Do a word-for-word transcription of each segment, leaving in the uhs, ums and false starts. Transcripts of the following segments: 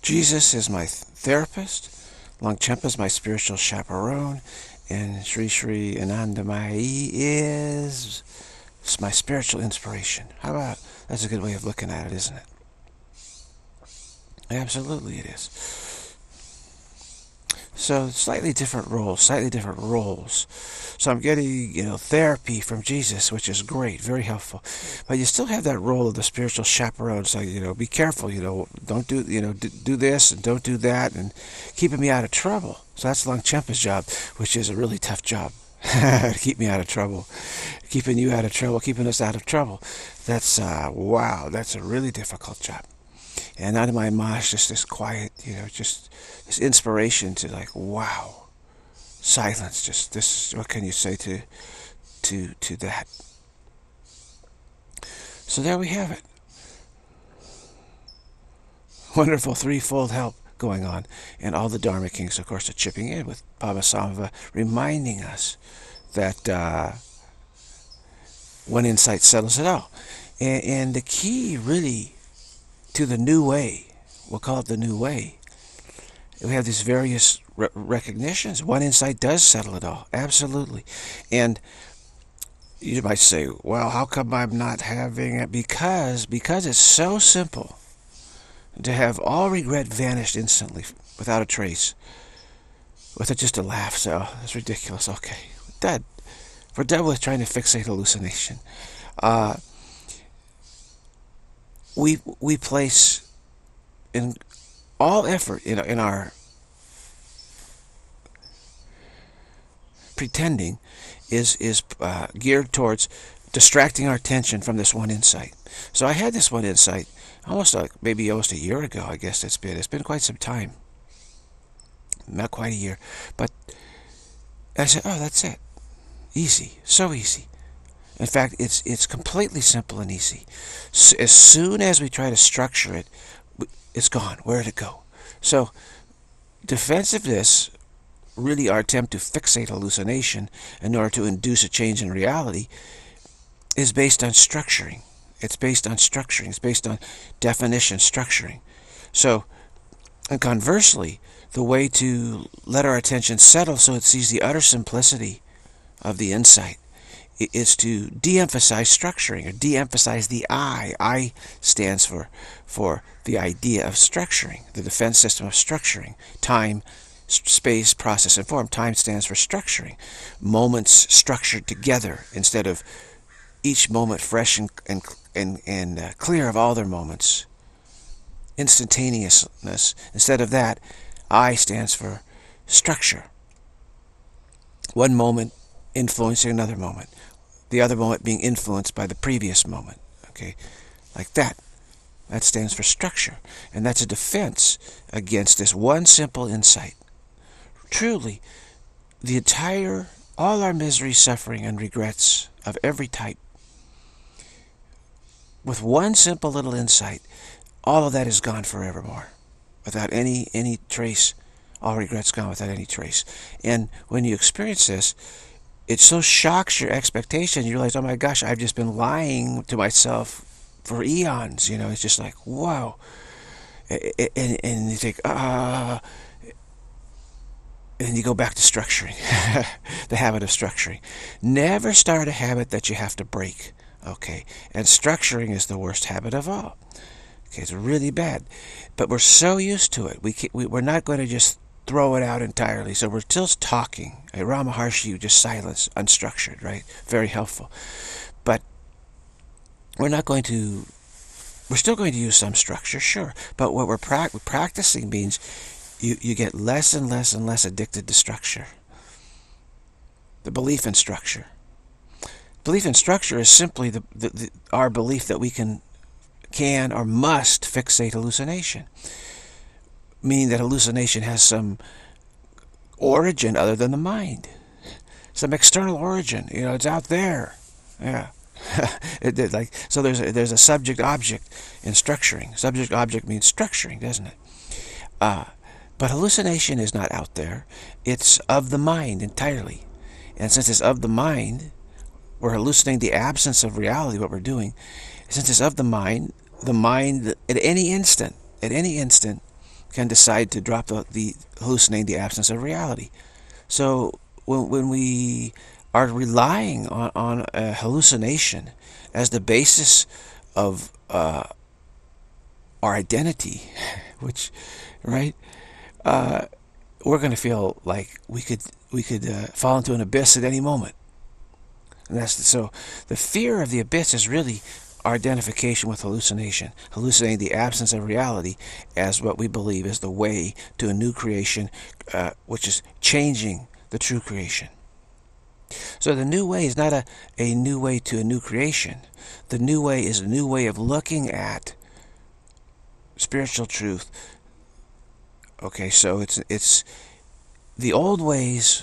Jesus is my th therapist, Longchenpa is my spiritual chaperone, and Sri Sri Anandamayi is my spiritual inspiration. How about, that's a good way of looking at it, isn't it? Absolutely it is. So slightly different roles, slightly different roles. So I'm getting, you know, therapy from Jesus, which is great, very helpful. But you still have that role of the spiritual chaperone. So, you know, be careful, you know, don't do, you know, do, do this and don't do that, and keeping me out of trouble. So that's Longchenpa's job, which is a really tough job. To keep me out of trouble, keeping you out of trouble, keeping us out of trouble. That's, uh, wow, that's a really difficult job. And out of my mash, just this quiet, you know, just this inspiration to like, wow, silence. Just this. What can you say to, to, to that? So there we have it. Wonderful threefold help going on, and all the Dharma Kings, of course, are chipping in with Padmasambhava, reminding us that uh, one insight settles it all. And, and the key, really, to the new way, we'll call it the new way, we have these various re recognitions. One insight does settle it all, absolutely. And you might say, well, how come I'm not having it? Because, because it's so simple to have all regret vanished instantly, without a trace, with a, just a laugh. So, that's ridiculous. Okay, we're done. We're done with trying to fixate hallucination. Uh, we we place in all effort in, in our pretending is is uh, geared towards distracting our attention from this one insight. So I had this one insight almost like maybe almost a year ago. I guess it's been it's been quite some time, not quite a year, but I said, oh, that's it, easy, so easy. In fact, it's it's completely simple and easy. So as soon as we try to structure it, it's gone. Where did it go? So defensiveness, really our attempt to fixate hallucination in order to induce a change in reality, is based on structuring. It's based on structuring. It's based on definition, structuring. So, and conversely, the way to let our attention settle so it sees the utter simplicity of the insight is to de-emphasize structuring, or de-emphasize the I. I stands for, for the idea of structuring, the defense system of structuring. Time, space, process, and form. Time stands for structuring. Moments structured together instead of each moment fresh and, and, and, and uh, clear of all their moments. Instantaneousness. Instead of that, I stands for structure. One moment influencing another moment. The other moment being influenced by the previous moment. Okay, like that. That stands for structure. And that's a defense against this one simple insight. Truly, the entire, all our misery, suffering, and regrets of every type, with one simple little insight, all of that is gone forevermore, without any any trace. All regrets gone without any trace. And when you experience this, it so shocks your expectation. You realize, oh my gosh, I've just been lying to myself for eons. You know, it's just like, whoa. And, and you think, ah. Uh, and you go back to structuring. The habit of structuring. Never start a habit that you have to break. Okay. And structuring is the worst habit of all. Okay, it's really bad. But we're so used to it. We, can, we, we're not going to just throw it out entirely. So we're still talking. A Rama Maharshi, just silence, unstructured, right? Very helpful. But we're not going to, we're still going to use some structure, sure. But what we're pra practicing means you, you get less and less and less addicted to structure. The belief in structure. Belief in structure is simply the, the, the, our belief that we can, can or must fixate hallucination. Meaning that hallucination has some origin other than the mind. Some external origin. You know, it's out there. Yeah. it, it, like, so there's a, there's a subject-object in structuring. Subject-object means structuring, doesn't it? Uh, but hallucination is not out there. It's of the mind entirely. And since it's of the mind, we're hallucinating the absence of reality, what we're doing. Since it's of the mind, the mind, at any instant, at any instant, can decide to drop the, the hallucinating the absence of reality. So when, when we are relying on, on a hallucination as the basis of uh, our identity, which, right, uh, we're going to feel like we could we could uh, fall into an abyss at any moment. And that's the, so the fear of the abyss is really our identification with hallucination, hallucinating the absence of reality as what we believe is the way to a new creation, uh, which is changing the true creation. So the new way is not a, a new way to a new creation. The new way is a new way of looking at spiritual truth. Okay, so it's it's the old ways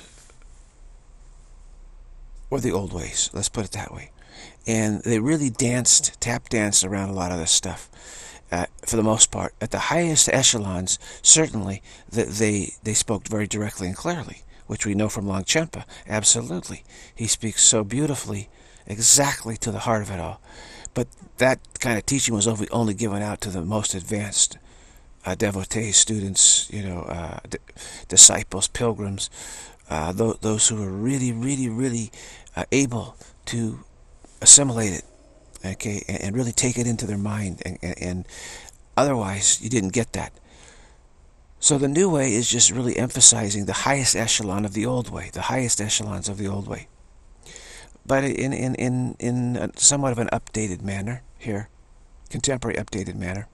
or the old ways, let's put it that way. And they really danced, tap danced around a lot of this stuff, uh, for the most part. At the highest echelons, certainly, that they, they spoke very directly and clearly, which we know from Longchenpa. Absolutely. He speaks so beautifully, exactly to the heart of it all. But that kind of teaching was only given out to the most advanced uh, devotees, students, you know, uh, disciples, pilgrims, uh, th those who were really, really, really uh, able to assimilate it, okay, and, and really take it into their mind, and, and, and otherwise you didn't get that. So the new way is just really emphasizing the highest echelon of the old way, the highest echelons of the old way, but in in in in a somewhat of an updated manner here, contemporary updated manner.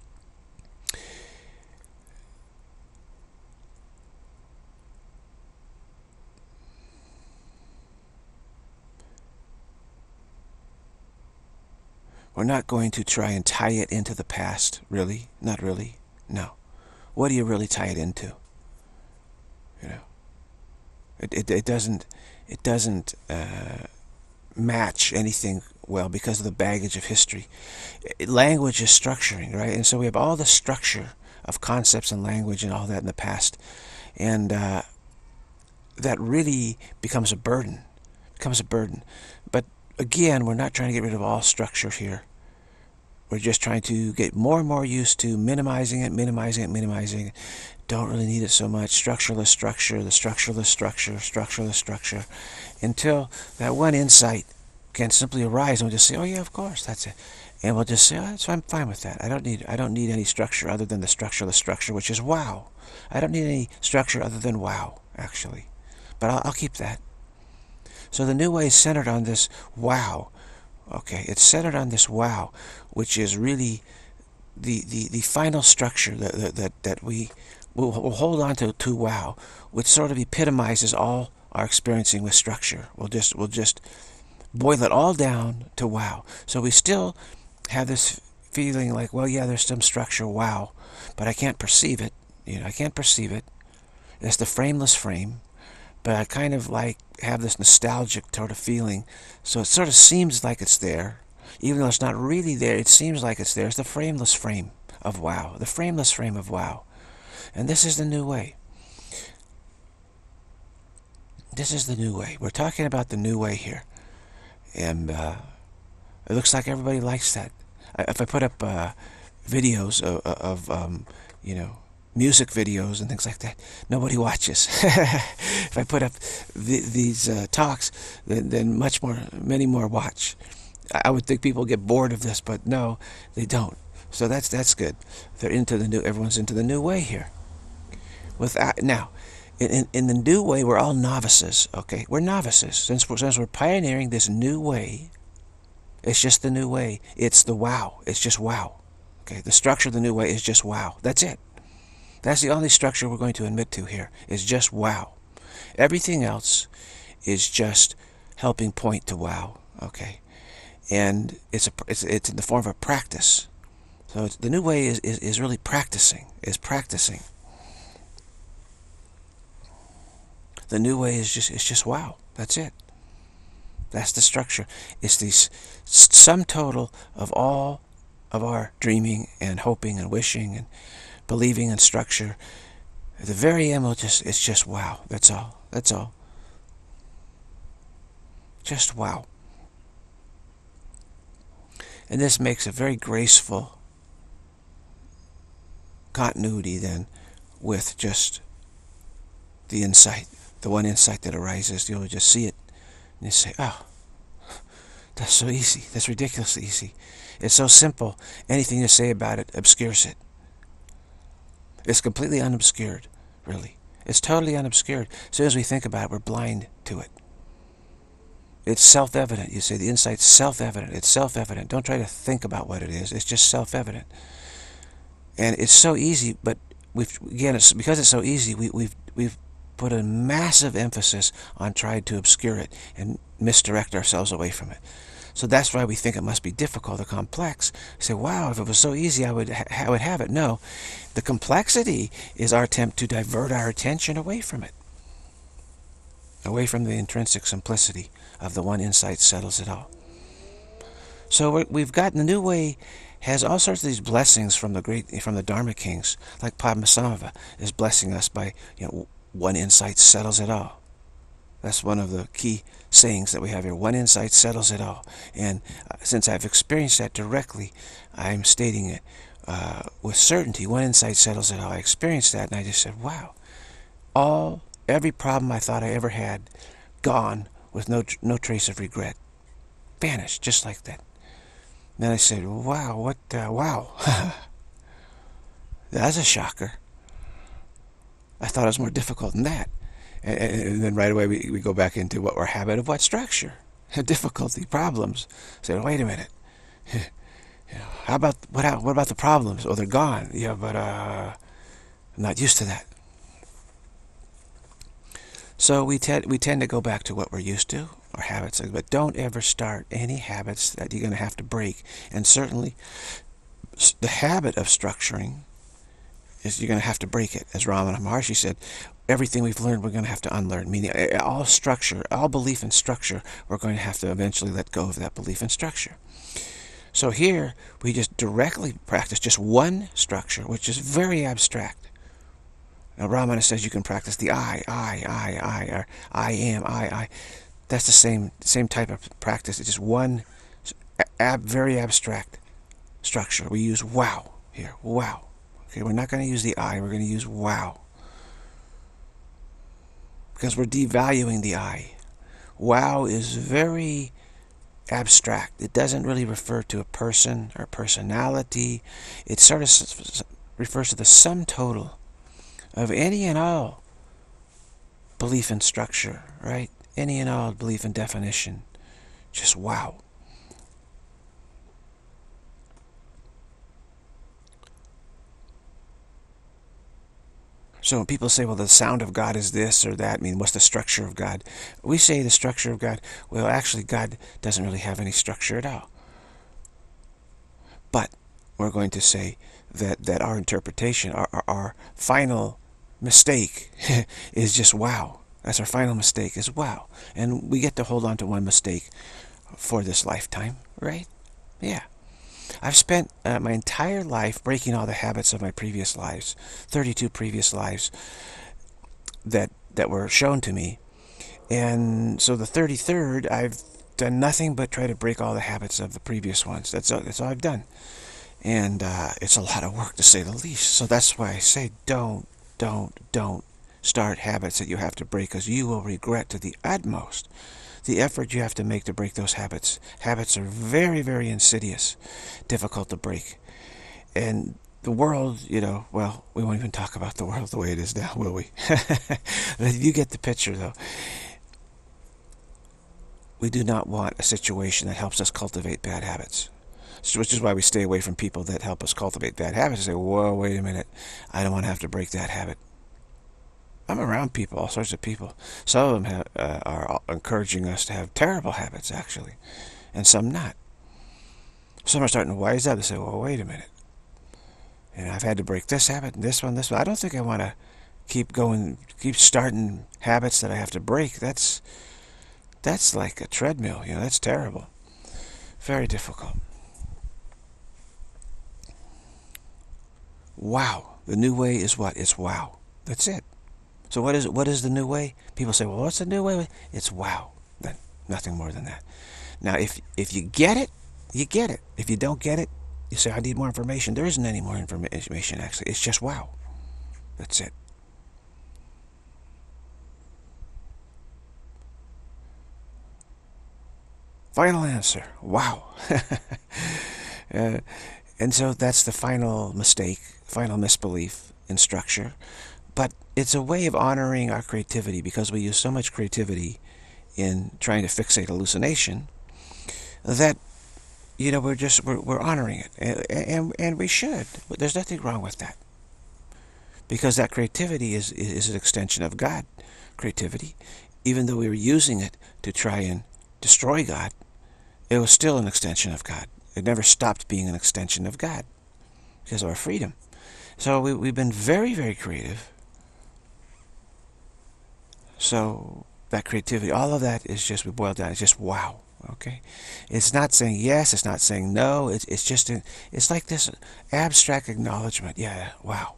We're not going to try and tie it into the past, really, not really, no. What do you really tie it into? You know, it it, it doesn't it doesn't uh, match anything well because of the baggage of history. It, language is structuring, right? And so we have all the structure of concepts and language and all that in the past, and uh, that really becomes a burden. Becomes a burden, but again, we're not trying to get rid of all structure here. We're just trying to get more and more used to minimizing it, minimizing it, minimizing it. Don't really need it so much. Structureless structure, the structureless structure, structureless structure, until that one insight can simply arise, and we'll just say, "Oh yeah, of course, that's it," and we'll just say, "Oh, so I'm fine with that. I don't need, I don't need any structure other than the structureless structure, which is wow. I don't need any structure other than wow, actually, but I'll, I'll keep that." So the new way is centered on this wow. Okay, it's centered on this wow, which is really the the, the final structure that that that, that we will we'll hold on to to wow, which sort of epitomizes all our experiencing with structure. We'll just we'll just boil it all down to wow. So we still have this feeling like, well, yeah, there's some structure, wow, but I can't perceive it. You know, I can't perceive it. It's the frameless frame. But I kind of like have this nostalgic sort of feeling, so it sort of seems like it's there, even though it's not really there. It seems like it's there. It's the frameless frame of wow, the frameless frame of wow, and this is the new way. This is the new way. We're talking about the new way here, and uh, it looks like everybody likes that. If I put up uh, videos of, of um, you know, music videos and things like that, nobody watches. If I put up th these uh, talks, then, then much more, many more watch. I would think people get bored of this, but no, they don't. So that's that's good. They're into the new. Everyone's into the new way here. Without now, in in the new way, we're all novices. Okay, we're novices since we're since we're pioneering this new way. It's just the new way. It's the wow. It's just wow. Okay, the structure of the new way is just wow. That's it. That's the only structure we're going to admit to here, is just wow. Everything else is just helping point to wow, okay? And it's a, it's, it's in the form of a practice. So it's, the new way is, is, is really practicing, is practicing. The new way is just, it's just wow, that's it. That's the structure. It's the sum total of all of our dreaming and hoping and wishing and believing in structure. At the very end, we'll just, it's just wow. That's all. That's all. Just wow. And this makes a very graceful continuity then with just the insight, the one insight that arises. You'll just see it and you say, oh, that's so easy. That's ridiculously easy. It's so simple. Anything you say about it obscures it. It's completely unobscured, really. It's totally unobscured. As soon as we think about it, we're blind to it. It's self-evident. You say the insight's self-evident. It's self-evident. Don't try to think about what it is. It's just self-evident. And it's so easy, but we've, again, it's, because it's so easy, we, we've, we've put a massive emphasis on trying to obscure it and misdirect ourselves away from it. So that's why we think it must be difficult or complex. We say, wow, if it was so easy, I would, ha I would have it. No, the complexity is our attempt to divert our attention away from it, away from the intrinsic simplicity of the one insight settles it all. So we've gotten the new way has all sorts of these blessings from the great, from the Dharma kings, like Padmasambhava is blessing us by, you know, one insight settles it all. That's one of the key sayings that we have here. One insight settles it all. And uh, since I've experienced that directly, I'm stating it uh, with certainty. One insight settles it all. I experienced that, and I just said, wow, all, every problem I thought I ever had, gone with no, no trace of regret. Vanished, just like that. And then I said, wow, what, uh, wow. That's a shocker. I thought it was more difficult than that. And, and then right away we, we go back into what we're habit of what structure, difficulty, problems. Say, wait a minute. You know, how about what? What about the problems? Oh, they're gone. Yeah, but uh, I'm not used to that. So we tend we tend to go back to what we're used to, our habits. But don't ever start any habits that you're going to have to break. And certainly, the habit of structuring is you're going to have to break it. As Ramana Maharshi said, everything we've learned we're going to have to unlearn. Meaning all structure, all belief in structure, we're going to have to eventually let go of that belief in structure. So here, we just directly practice just one structure, which is very abstract. Now Ramana says you can practice the I, I, I, I, or I am, I, I. That's the same, same type of practice. It's just one ab, very abstract structure. We use wow here, wow. Okay, we're not going to use the I, we're going to use wow. Because we're devaluing the I. Wow is very abstract. It doesn't really refer to a person or personality. It sort of refers to the sum total of any and all belief in structure, right? Any and all belief in definition. Just wow. So when people say, well, the sound of God is this or that, I mean, what's the structure of God? We say the structure of God, well, actually, God doesn't really have any structure at all. But we're going to say that, that our interpretation, our, our, our final mistake is just wow. That's our final mistake, is wow. And we get to hold on to one mistake for this lifetime, right? Yeah. I've spent uh, my entire life breaking all the habits of my previous lives, thirty-two previous lives that that were shown to me. And so the thirty-third, I've done nothing but try to break all the habits of the previous ones. That's all, that's all I've done. And uh, it's a lot of work, to say the least. So that's why I say don't, don't, don't start habits that you have to break, because you will regret to the utmost the effort you have to make to break those habits. Habits are very, very insidious, difficult to break. And the world, you know, well, we won't even talk about the world the way it is now, will we? You get the picture, though. We do not want a situation that helps us cultivate bad habits. Which is why we stay away from people that help us cultivate bad habits and say, whoa, wait a minute, I don't want to have to break that habit. I'm around people, all sorts of people. Some of them have, uh, are encouraging us to have terrible habits, actually, and some not. Some are starting to wise up. They say, well, wait a minute. And I've had to break this habit and this one, this one. I don't think I want to keep going, keep starting habits that I have to break. That's, that's like a treadmill, you know, that's terrible. Very difficult. Wow. The new way is what? It's wow. That's it. So what is what is the new way? People say, well, what's the new way? It's wow. Then nothing more than that. Now, if if you get it, you get it. If you don't get it, you say, I need more information. There isn't any more information, actually. It's just wow. That's it. Final answer. Wow. uh, and so that's the final mistake, final misbelief in structure. But it's a way of honoring our creativity, because we use so much creativity in trying to fixate hallucination that, you know, we're just, we're, we're honoring it. And, and, and we should. But there's nothing wrong with that. Because that creativity is, is an extension of God. Creativity. Even though we were using it to try and destroy God, it was still an extension of God. It never stopped being an extension of God because of our freedom. So we, we've been very, very creative. So that creativity, all of that is just, we boil down, it's just wow. Okay? It's not saying yes, it's not saying no, it's, it's just, a, it's like this abstract acknowledgement. Yeah, wow.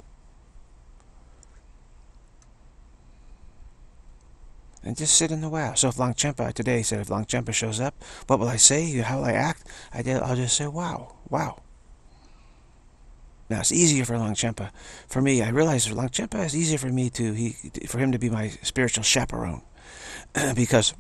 And just sit in the wow. So if Longchenpa today said, if Longchenpa shows up, what will I say? How will I act? I did, I'll just say, wow, wow. Now it's easier for Longchenpa. For me, I realize for Longchenpa, it's easier for me to, he, for him to be my spiritual chaperone. Because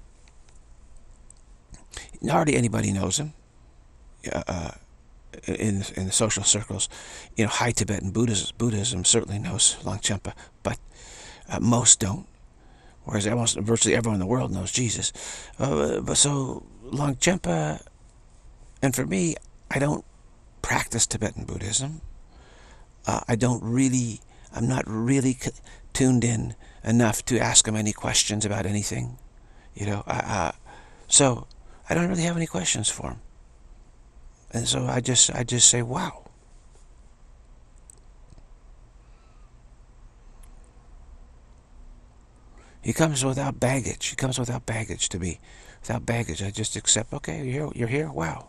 hardly anybody knows him. Uh, in, in the social circles, you know, high Tibetan Buddhism, Buddhism certainly knows Longchenpa, but uh, most don't. Whereas almost virtually everyone in the world knows Jesus. Uh, but so Longchenpa, and for me, I don't practice Tibetan Buddhism. Uh, I don't really, I'm not really tuned in enough to ask him any questions about anything. You know, I, uh, so I don't really have any questions for him. And so I just, I just say, wow. He comes without baggage. He comes without baggage to me. Without baggage, I just accept, okay, you're here, you're here, wow.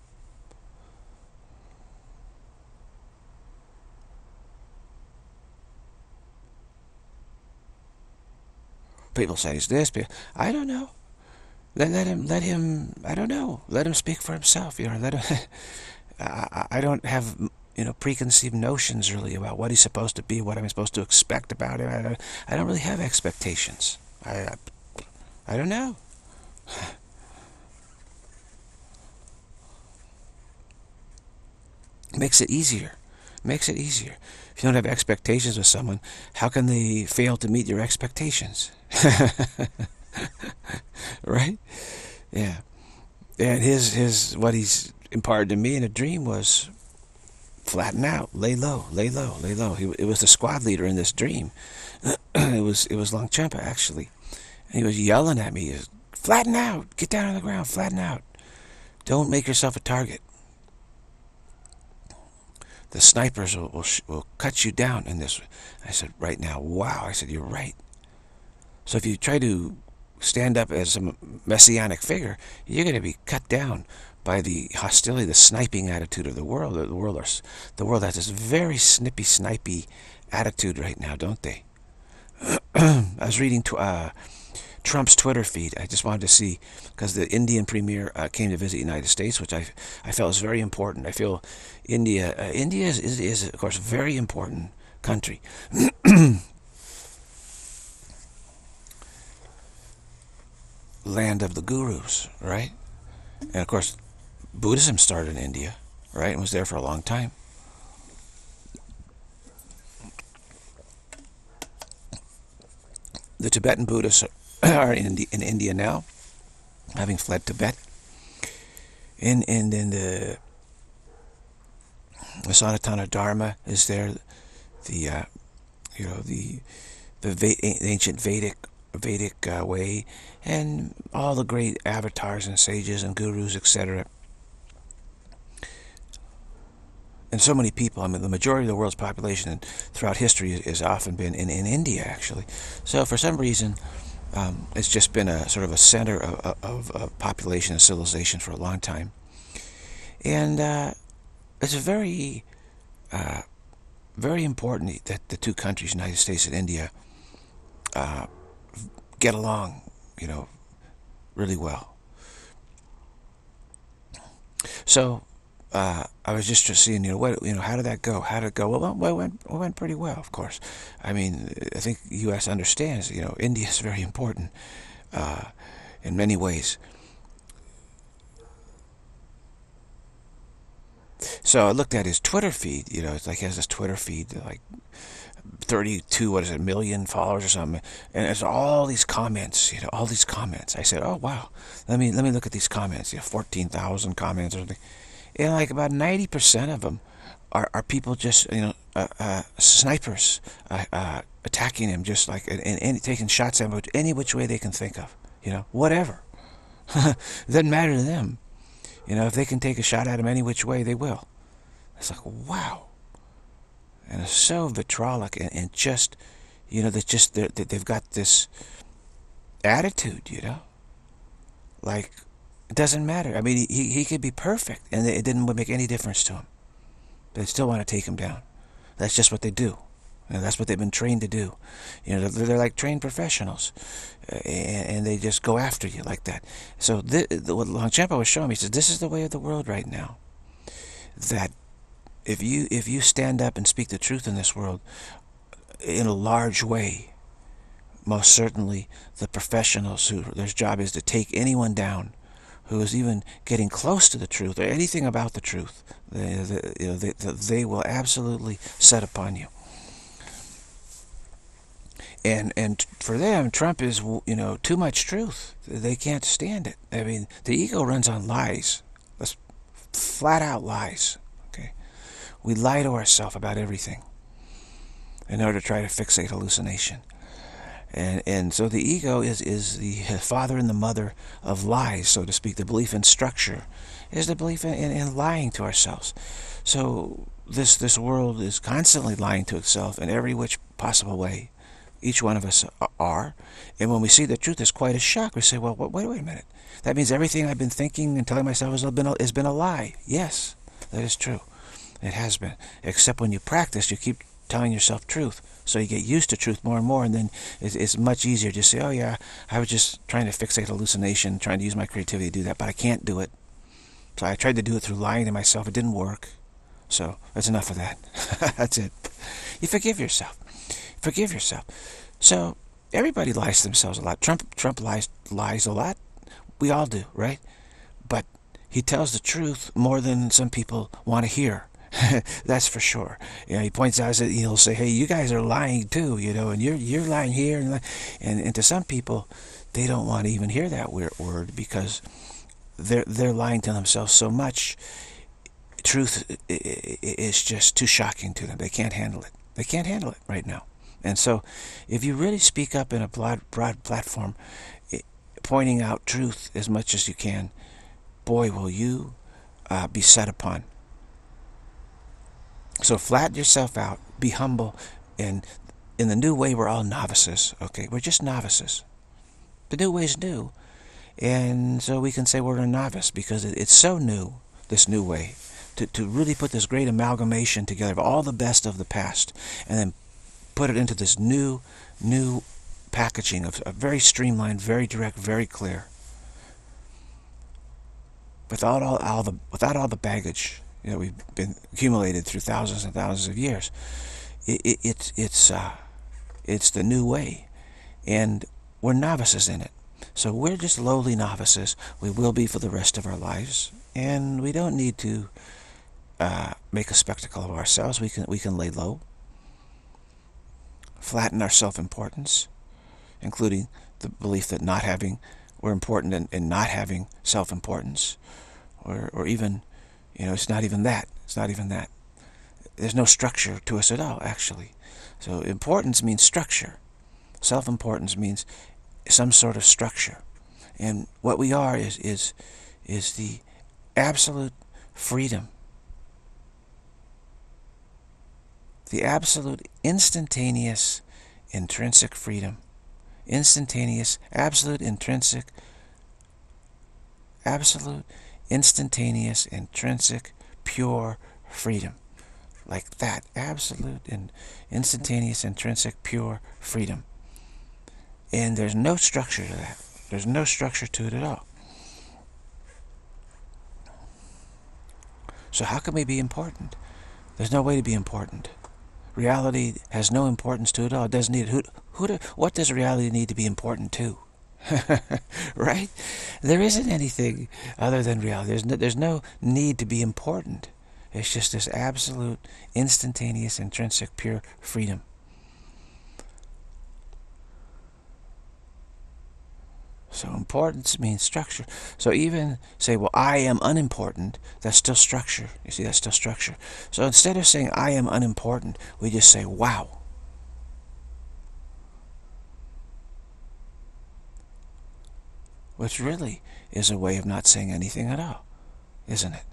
People say he's this, but I don't know. Let, let him, let him, I don't know. Let him speak for himself, you know. Let him, I, I don't have, you know, preconceived notions really about what he's supposed to be, what I'm supposed to expect about him. I don't, I don't really have expectations. I, I, I don't know. Makes it easier. Makes it easier. If you don't have expectations with someone, how can they fail to meet your expectations? Right? Yeah. And his, his, what he's imparted to me in a dream was flatten out, lay low, lay low, lay low. He, it was the squad leader in this dream. it was, it was Longchenpa, actually. And he was yelling at me, flatten out, get down on the ground, flatten out. Don't make yourself a target. The snipers will, will, will cut you down in this. I said, right now, wow. I said, you're right. So if you try to stand up as a messianic figure, you're going to be cut down by the hostility, the sniping attitude of the world. The world, are, the world has this very snippy, snipey attitude right now, don't they? I was reading uh, Trump's Twitter feed. I just wanted to see, because the Indian premier uh, came to visit the United States, which I, I felt was very important. I feel India, uh, India is, is, is, of course, a very important country. Land of the gurus, right? And of course, Buddhism started in India, right? And was there for a long time. The Tibetan Buddhists are in, in India now, having fled Tibet. And, and then the, the Sanatana Dharma is there. The, uh, you know, the, the, the ancient Vedic Vedic uh, way, and all the great avatars and sages and gurus, et cetera. And so many people. I mean, the majority of the world's population throughout history has often been in, in India, actually. So for some reason, um, it's just been a sort of a center of, of, of population and civilization for a long time. And uh, it's a very, uh, very important that the two countries, United States and India, uh, get along, you know, really well. So, uh, I was just seeing, you know, what, you know, how did that go? How did it go? Well, well, it went, it went pretty well, of course. I mean, I think the U S understands, you know, India is very important uh, in many ways. So I looked at his Twitter feed. You know, it's like he has this Twitter feed, like thirty-two, what is it, million followers or something, and there's all these comments. You know, all these comments. I said, oh wow, let me let me look at these comments. You know, fourteen thousand comments or something, and like about ninety percent of them are are people just, you know, uh, uh, snipers uh, uh, attacking him, just like and, and taking shots at him any which way they can think of. You know, whatever. It doesn't matter to them. You know, if they can take a shot at him any which way, they will. It's like, wow. And it's so vitriolic and, and just, you know, they just, they've got this attitude, you know. Like, it doesn't matter. I mean, he, he could be perfect, and it didn't make any difference to him. They still want to take him down. That's just what they do. You know, that's what they've been trained to do. You know, they're, they're like trained professionals, uh, and, and they just go after you like that. So this, what Longchenpa was showing me, he says, this is the way of the world right now. That if you if you stand up and speak the truth in this world in a large way, most certainly the professionals who their job is to take anyone down who is even getting close to the truth or anything about the truth, they, they, you know, they, they will absolutely set upon you. And and for them, Trump is, you know, too much truth. They can't stand it. I mean, the ego runs on lies. That's flat out lies. Okay, we lie to ourselves about everything in order to try to fixate hallucination. And and so the ego is is the father and the mother of lies, so to speak. The belief in structure is the belief in, in, in lying to ourselves. So this this world is constantly lying to itself in every which possible way. Each one of us are. And when we see the truth, it's quite a shock. We say, well, wait, wait a minute. That means everything I've been thinking and telling myself has been a, has been a lie. Yes, that is true. It has been. Except when you practice, you keep telling yourself truth. So you get used to truth more and more, and then it's, it's much easier to say, oh yeah, I was just trying to fixate hallucination, trying to use my creativity to do that, but I can't do it. So I tried to do it through lying to myself. It didn't work. So that's enough of that. That's it. You forgive yourself. Forgive yourself. So everybody lies to themselves a lot. Trump Trump lies lies a lot. We all do, right? But he tells the truth more than some people want to hear. That's for sure. You know, he points out that he'll say, "Hey, you guys are lying too," you know, and you're you're lying here, and and, and to some people, they don't want to even hear that weird word because they're they're lying to themselves so much. Truth is just too shocking to them. They can't handle it. They can't handle it right now. And so, if you really speak up in a broad, broad platform, pointing out truth as much as you can, boy, will you uh, be set upon. So flatten yourself out, be humble, and in the new way, we're all novices, okay? We're just novices. The new way is new, and so we can say we're a novice because it, it's so new, this new way, to, to really put this great amalgamation together of all the best of the past, and then put it into this new, new packaging of, of very streamlined, very direct, very clear, without all, all the without all the baggage, you know, we've been accumulated through thousands and thousands of years. It, it, it it's uh, it's the new way, and we're novices in it. So we're just lowly novices. We will be for the rest of our lives, and we don't need to uh, make a spectacle of ourselves. We can we can lay low. Flatten our self-importance, including the belief that not having, we're important in, in not having self-importance, or, or even, you know, it's not even that. It's not even that. There's no structure to us at all, actually. So importance means structure. Self-importance means some sort of structure. And what we are is, is, is the absolute freedom. The absolute instantaneous intrinsic freedom. Instantaneous, absolute intrinsic, absolute instantaneous intrinsic pure freedom. Like that. Absolute and instantaneous intrinsic pure freedom. And there's no structure to that. There's no structure to it at all. So how can we be important? There's no way to be important. Reality has no importance to it all. It doesn't need who, who do, what does reality need to be important to? Right? There isn't anything other than reality. There's no, there's no need to be important. It's just this absolute, instantaneous, intrinsic, pure freedom. So importance means structure. So even say, well, I am unimportant, that's still structure. You see, that's still structure. So instead of saying I am unimportant, we just say, wow. Which really is a way of not saying anything at all, isn't it?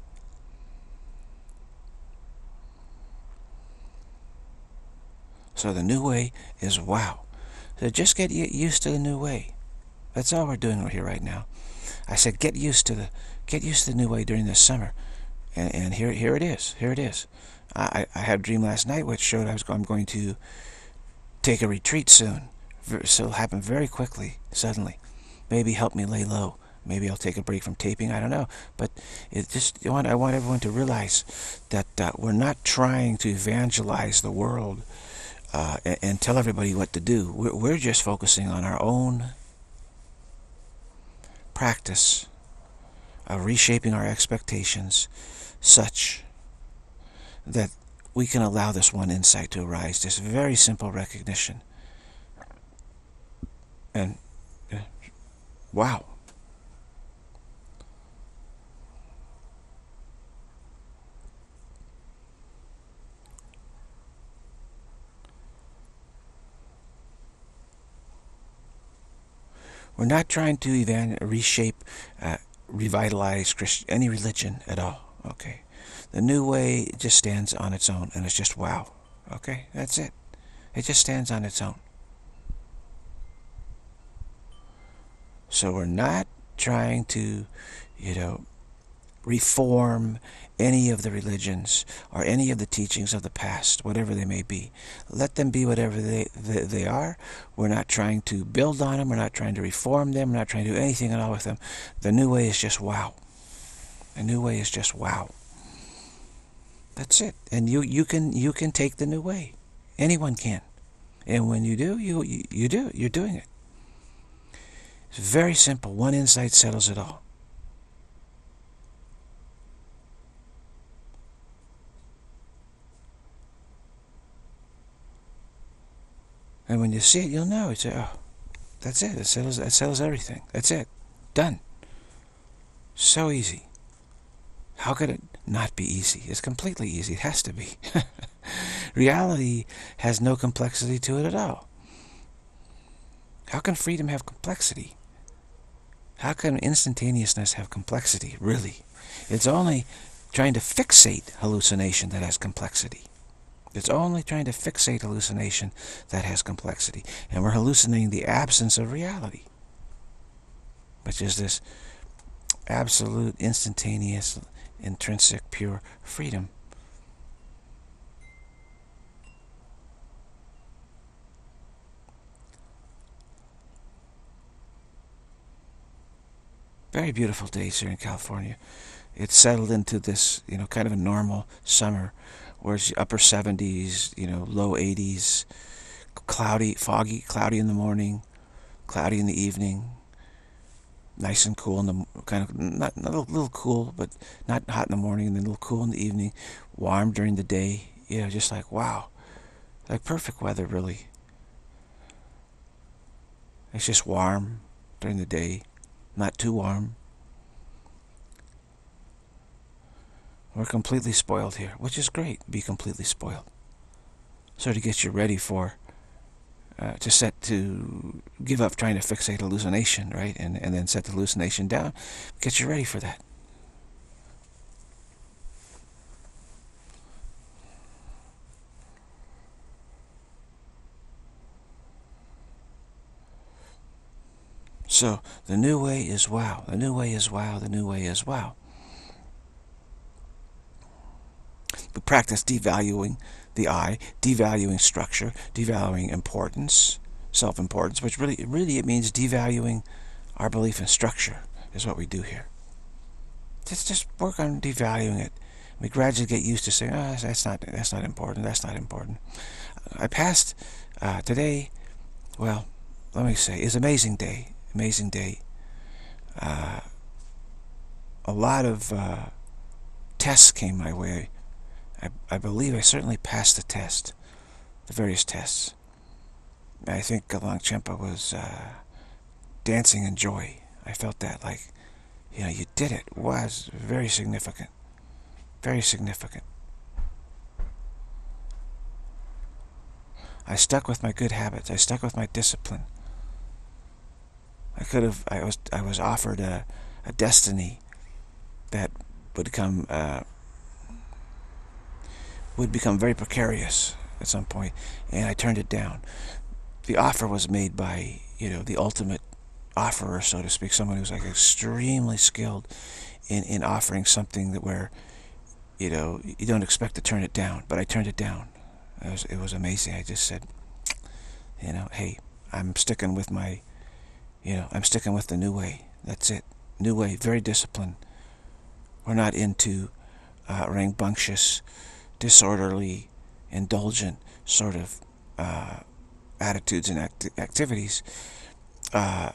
So the new way is wow. So just get used to the new way. That's all we're doing here right now. I said get used to the get used to the new way during this summer, and, and here here it is. Here it is. I, I had a dream last night which showed I was I'm going to take a retreat soon. So it'll happen very quickly, suddenly. Maybe help me lay low. Maybe I'll take a break from taping. I don't know. But it just I want I want everyone to realize that uh, we're not trying to evangelize the world uh, and, and tell everybody what to do. We're, we're just focusing on our own practice of reshaping our expectations such that we can allow this one insight to arise, this very simple recognition. And uh, wow. We're not trying to even reshape, uh, revitalize Christ any religion at all, okay? The new way just stands on its own, and it's just wow, okay? That's it. It just stands on its own. So we're not trying to, you know, reform any of the religions or any of the teachings of the past, whatever they may be. Let them be whatever they, they, they are. We're not trying to build on them. We're not trying to reform them. We're not trying to do anything at all with them. The new way is just wow. The new way is just wow. That's it. And you, you, can, you can take the new way. Anyone can. And when you do, you, you, you do. You're doing it. It's very simple. One insight settles it all. And when you see it, you'll know. You say, oh, that's it. It settles, it settles everything. That's it. Done. So easy. How could it not be easy? It's completely easy. It has to be. Reality has no complexity to it at all. How can freedom have complexity? How can instantaneousness have complexity, really? It's only trying to fixate hallucination that has complexity. It's only trying to fixate hallucination that has complexity. And we're hallucinating the absence of reality, which is this absolute, instantaneous, intrinsic, pure freedom. Very beautiful days here in California. It's settled into this, you know, kind of a normal summer, where it's upper seventies, you know, low eighties, cloudy, foggy, cloudy in the morning, cloudy in the evening, nice and cool in the kind of not, not a little cool, but not hot in the morning, and then a little cool in the evening, warm during the day. You know, just like wow, like perfect weather, really. It's just warm during the day, not too warm. We're completely spoiled here, which is great. Be completely spoiled. So to get you ready for, uh, to set to give up trying to fixate hallucination, right? And, and then set the hallucination down. Get you ready for that. So the new way is wow. The new way is wow. The new way is wow. We practice devaluing the I, devaluing structure, devaluing importance, self-importance, which really, really it means devaluing our belief in structure is what we do here. Just, just work on devaluing it We gradually get used to saying, oh, that's not, that's not important, that's not important. I passed uh, today, well, let me say, it's an amazing day, amazing day. Uh, a lot of uh, tests came my way. I, I believe I certainly passed the test, the various tests. I think Longchenpa was uh, dancing in joy. I felt that, like, you know, you did it. It was very significant. Very significant. I stuck with my good habits. I stuck with my discipline. I could have, I was, I was offered a, a destiny that would become, uh, would become very precarious at some point, and I turned it down. The offer was made by, you know, the ultimate offerer, so to speak, someone who's like extremely skilled in, in offering something that where, you know, you don't expect to turn it down, but I turned it down. It was, it was amazing. I just said, you know, hey, I'm sticking with my, you know, I'm sticking with the new way. That's it. New way, very disciplined. We're not into uh, rambunctious, disorderly, indulgent sort of uh, attitudes and act activities. Uh,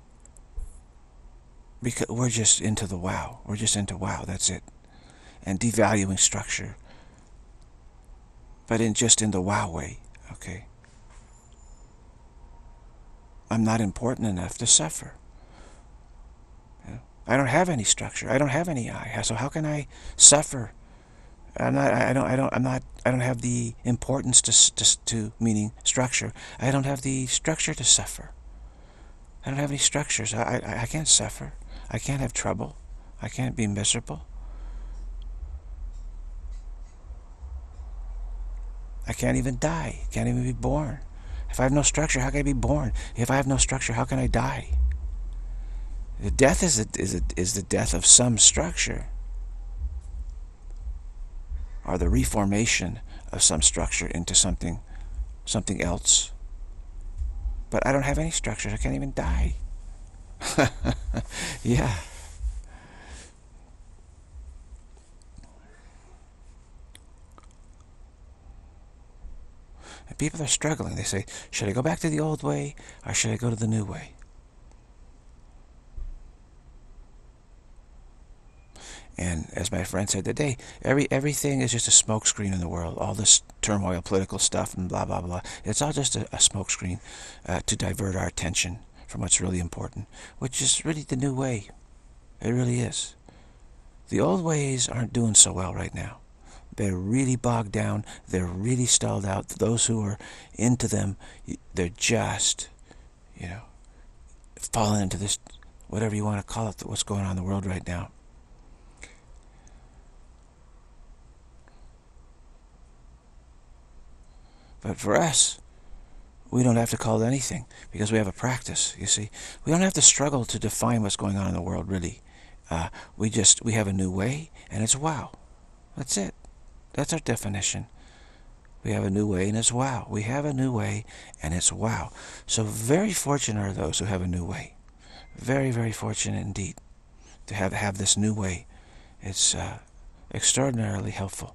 because we're just into the wow. We're just into wow. That's it. And devaluing structure, but in just in the wow way. Okay. I'm not important enough to suffer. You know, I don't have any structure. I don't have any I. So how can I suffer? I'm not. I don't. I don't. I'm not. I don't have the importance to to, to meaning structure. I don't have the structure to suffer. I don't have any structures. I, I. I can't suffer. I can't have trouble. I can't be miserable. I can't even die. Can't even be born. If I have no structure, how can I be born? If I have no structure, how can I die? The death is, a, is, a, is the death of some structure, or the reformation of some structure into something, something else. But I don't have any structure. I can't even die. Yeah. And people are struggling. They say, should I go back to the old way, or should I go to the new way? And as my friend said today, every everything is just a smokescreen in the world. All this turmoil, political stuff, and blah, blah, blah. It's all just a, a smokescreen uh, to divert our attention from what's really important, which is really the new way. It really is. The old ways aren't doing so well right now. They're really bogged down. They're really stalled out. Those who are into them, they're just, you know, falling into this, whatever you want to call it, what's going on in the world right now. But for us, we don't have to call it anything because we have a practice, you see. We don't have to struggle to define what's going on in the world, really. Uh, we just, we have a new way, and it's wow. That's it. That's our definition. We have a new way, and it's wow. We have a new way, and it's wow. So very fortunate are those who have a new way. Very, very fortunate indeed to have, have this new way. It's uh, extraordinarily helpful.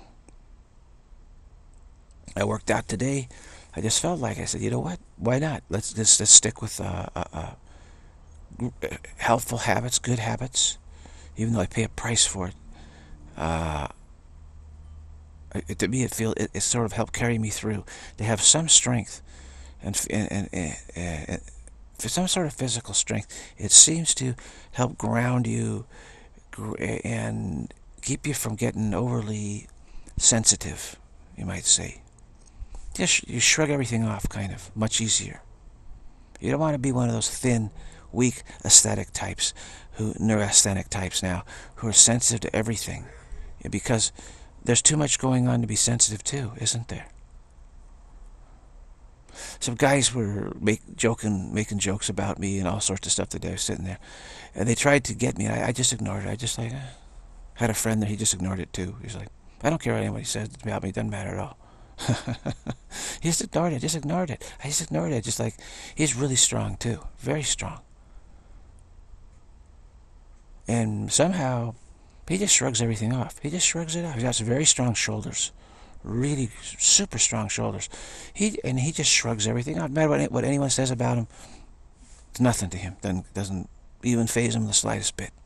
I worked out today. I just felt like, I said, you know what? Why not? Let's let's, let's stick with uh, uh, uh, helpful habits, good habits, even though I pay a price for it. Uh, it to me, it feel it, it sort of helped carry me through. To have some strength and and, and, and, and for some sort of physical strength, it seems to help ground you and keep you from getting overly sensitive, you might say. Just you shrug everything off, kind of, much easier. You don't want to be one of those thin, weak, aesthetic types, who neurasthenic types now, who are sensitive to everything, because there's too much going on to be sensitive to, isn't there? Some guys were make, joking, making jokes about me and all sorts of stuff today. I was sitting there, and they tried to get me. And I, I just ignored it. I just like eh. Had a friend there. He just ignored it too. He's like, I don't care what anybody says about me. It doesn't matter at all. He just ignored it. Just ignored it. I just ignored it. Just like, he's really strong too. Very strong. And somehow, He just shrugs everything off. He just shrugs it off. He's got some very strong shoulders. Really super strong shoulders. He and he just shrugs everything off. No matter what, what anyone says about him, it's nothing to him. Doesn't, doesn't even faze him the slightest bit.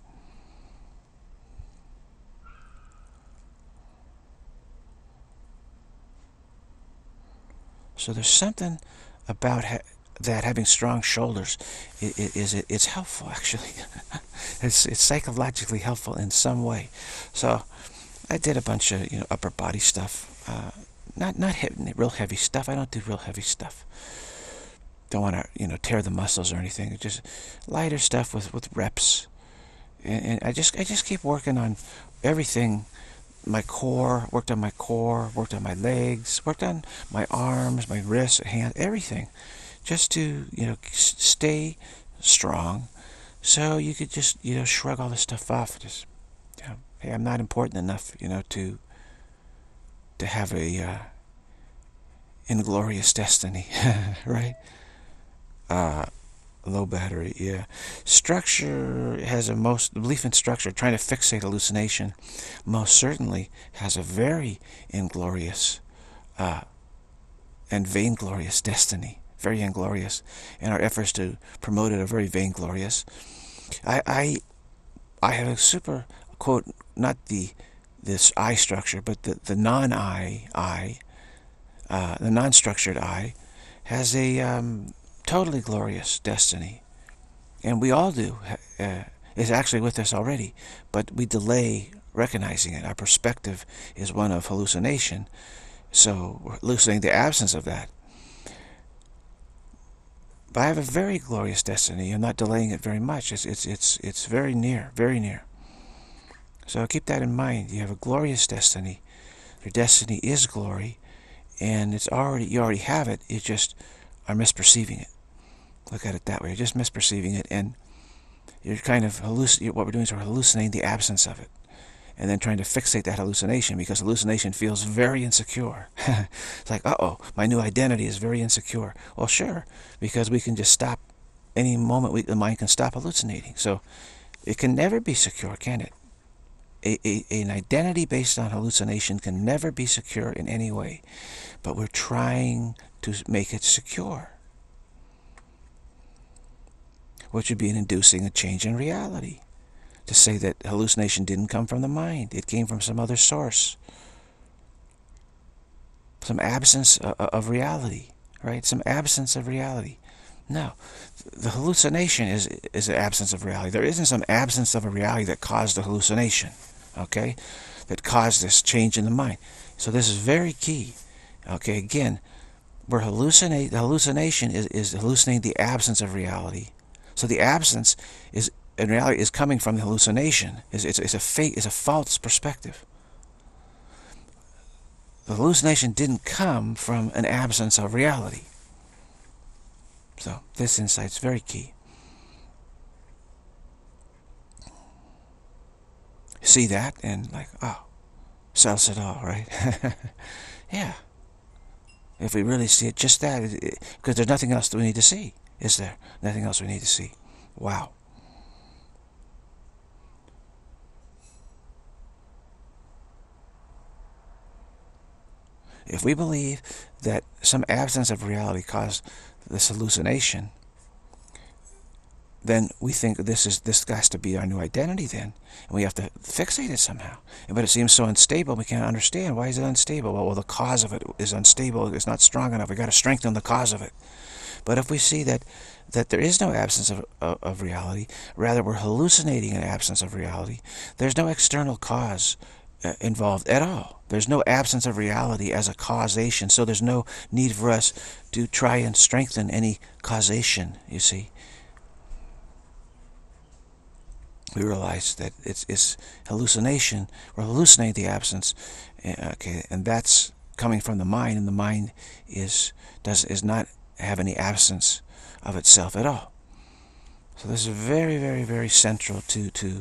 So there's something about ha that having strong shoulders is, is it, it's helpful, actually. it's it's psychologically helpful in some way. So I did a bunch of you know upper body stuff, uh, not not heavy, real heavy stuff. I don't do real heavy stuff. Don't want to you know tear the muscles or anything. Just lighter stuff with with reps, and, and I just I just keep working on everything. My core, worked on my core, worked on my legs, worked on my arms, my wrists, hands, everything, just to you know stay strong. So you could just you know shrug all this stuff off. Just you know, hey, I'm not important enough, you know, to to have a uh, inglorious destiny, right? Uh, low battery, yeah. Structure has a most, the belief in structure, trying to fixate hallucination, most certainly has a very inglorious uh, and vainglorious destiny. Very inglorious. And our efforts to promote it are very vainglorious. I, I, I have a super, quote, not the, this I structure, but the, the non-I, I, uh, the non-structured I, has a, um, totally glorious destiny, and we all do. Uh, it's actually with us already, but we delay recognizing it. Our perspective is one of hallucination, so we're hallucinating the absence of that. But I have a very glorious destiny. I'm not delaying it very much. It's it's it's it's very near, very near. So keep that in mind. You have a glorious destiny. Your destiny is glory, and it's already you already have it. You just are misperceiving it. Look at it that way. You're just misperceiving it, and you're kind of halluc- what we're doing is we're hallucinating the absence of it, and then trying to fixate that hallucination, because hallucination feels very insecure. It's like, uh-oh, my new identity is very insecure. Well, sure, because we can just stop any moment. We, the mind can stop hallucinating. So it can never be secure, can it? A, a, an identity based on hallucination can never be secure in any way, but we're trying to make it secure, which would be in inducing a change in reality. To say that hallucination didn't come from the mind, it came from some other source, some absence of reality, right? Some absence of reality. No, the hallucination is is an absence of reality. There isn't some absence of a reality that caused the hallucination, okay? That caused this change in the mind. So this is very key. Okay, again, we're hallucinate. The hallucination is is hallucinating the absence of reality. So the absence is, in reality, is coming from the hallucination. It's, it's, it's a fake, it's a false perspective. The hallucination didn't come from an absence of reality. So this insight's very key. See that and like, oh, sells it all, right? Yeah. If we really see it, just that, because there's nothing else that we need to see. Is there? Nothing else we need to see. Wow. If we believe that some absence of reality caused this hallucination, then we think this is this has to be our new identity then, and we have to fixate it somehow. But it seems so unstable, we can't understand. Why is it unstable? Well, well the cause of it is unstable. It's not strong enough. We've got to strengthen the cause of it. But if we see that that there is no absence of, of, of reality, rather we're hallucinating an absence of reality, there's no external cause uh, involved at all. There's no absence of reality as a causation, so there's no need for us to try and strengthen any causation, you see. We realize that it's, it's hallucination. We're hallucinating the absence, okay, and that's coming from the mind, and the mind is does is not have any absence of itself at all. So this is very, very, very central to to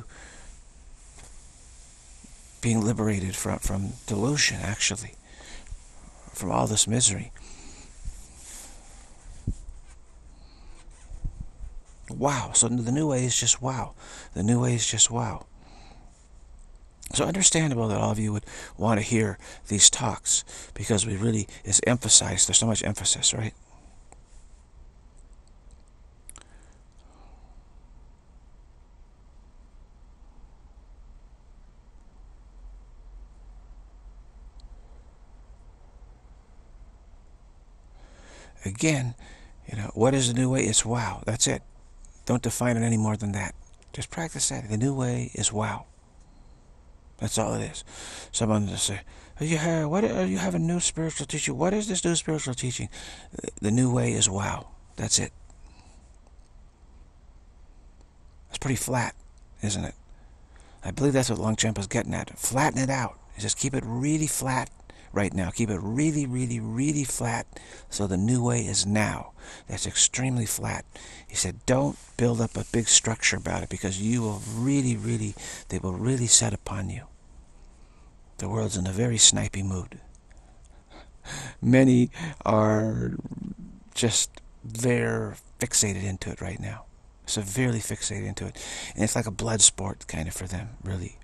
being liberated from from delusion, actually, from all this misery. Wow. So the new way is just wow. The new way is just wow. So understandable that all of you would want to hear these talks, because we really is emphasized. There's so much emphasis, right? Again, you know, what is the new way? It's wow. That's it. Don't define it any more than that. Just practice that. The new way is wow. That's all it is. Someone will say, "Oh, you have, what, uh, you have a new spiritual teaching. What is this new spiritual teaching?" The new way is wow. That's it. It's pretty flat, isn't it? I believe that's what Longchenpa's getting at. Flatten it out. Just keep it really flat right now. Keep it really, really, really flat. So the new way is now. That's extremely flat. He said, don't build up a big structure about it, because you will really, really, they will really set upon you. The world's in a very snipey mood. Many are just very fixated into it right now. Severely fixated into it. And it's like a blood sport kind of for them, really.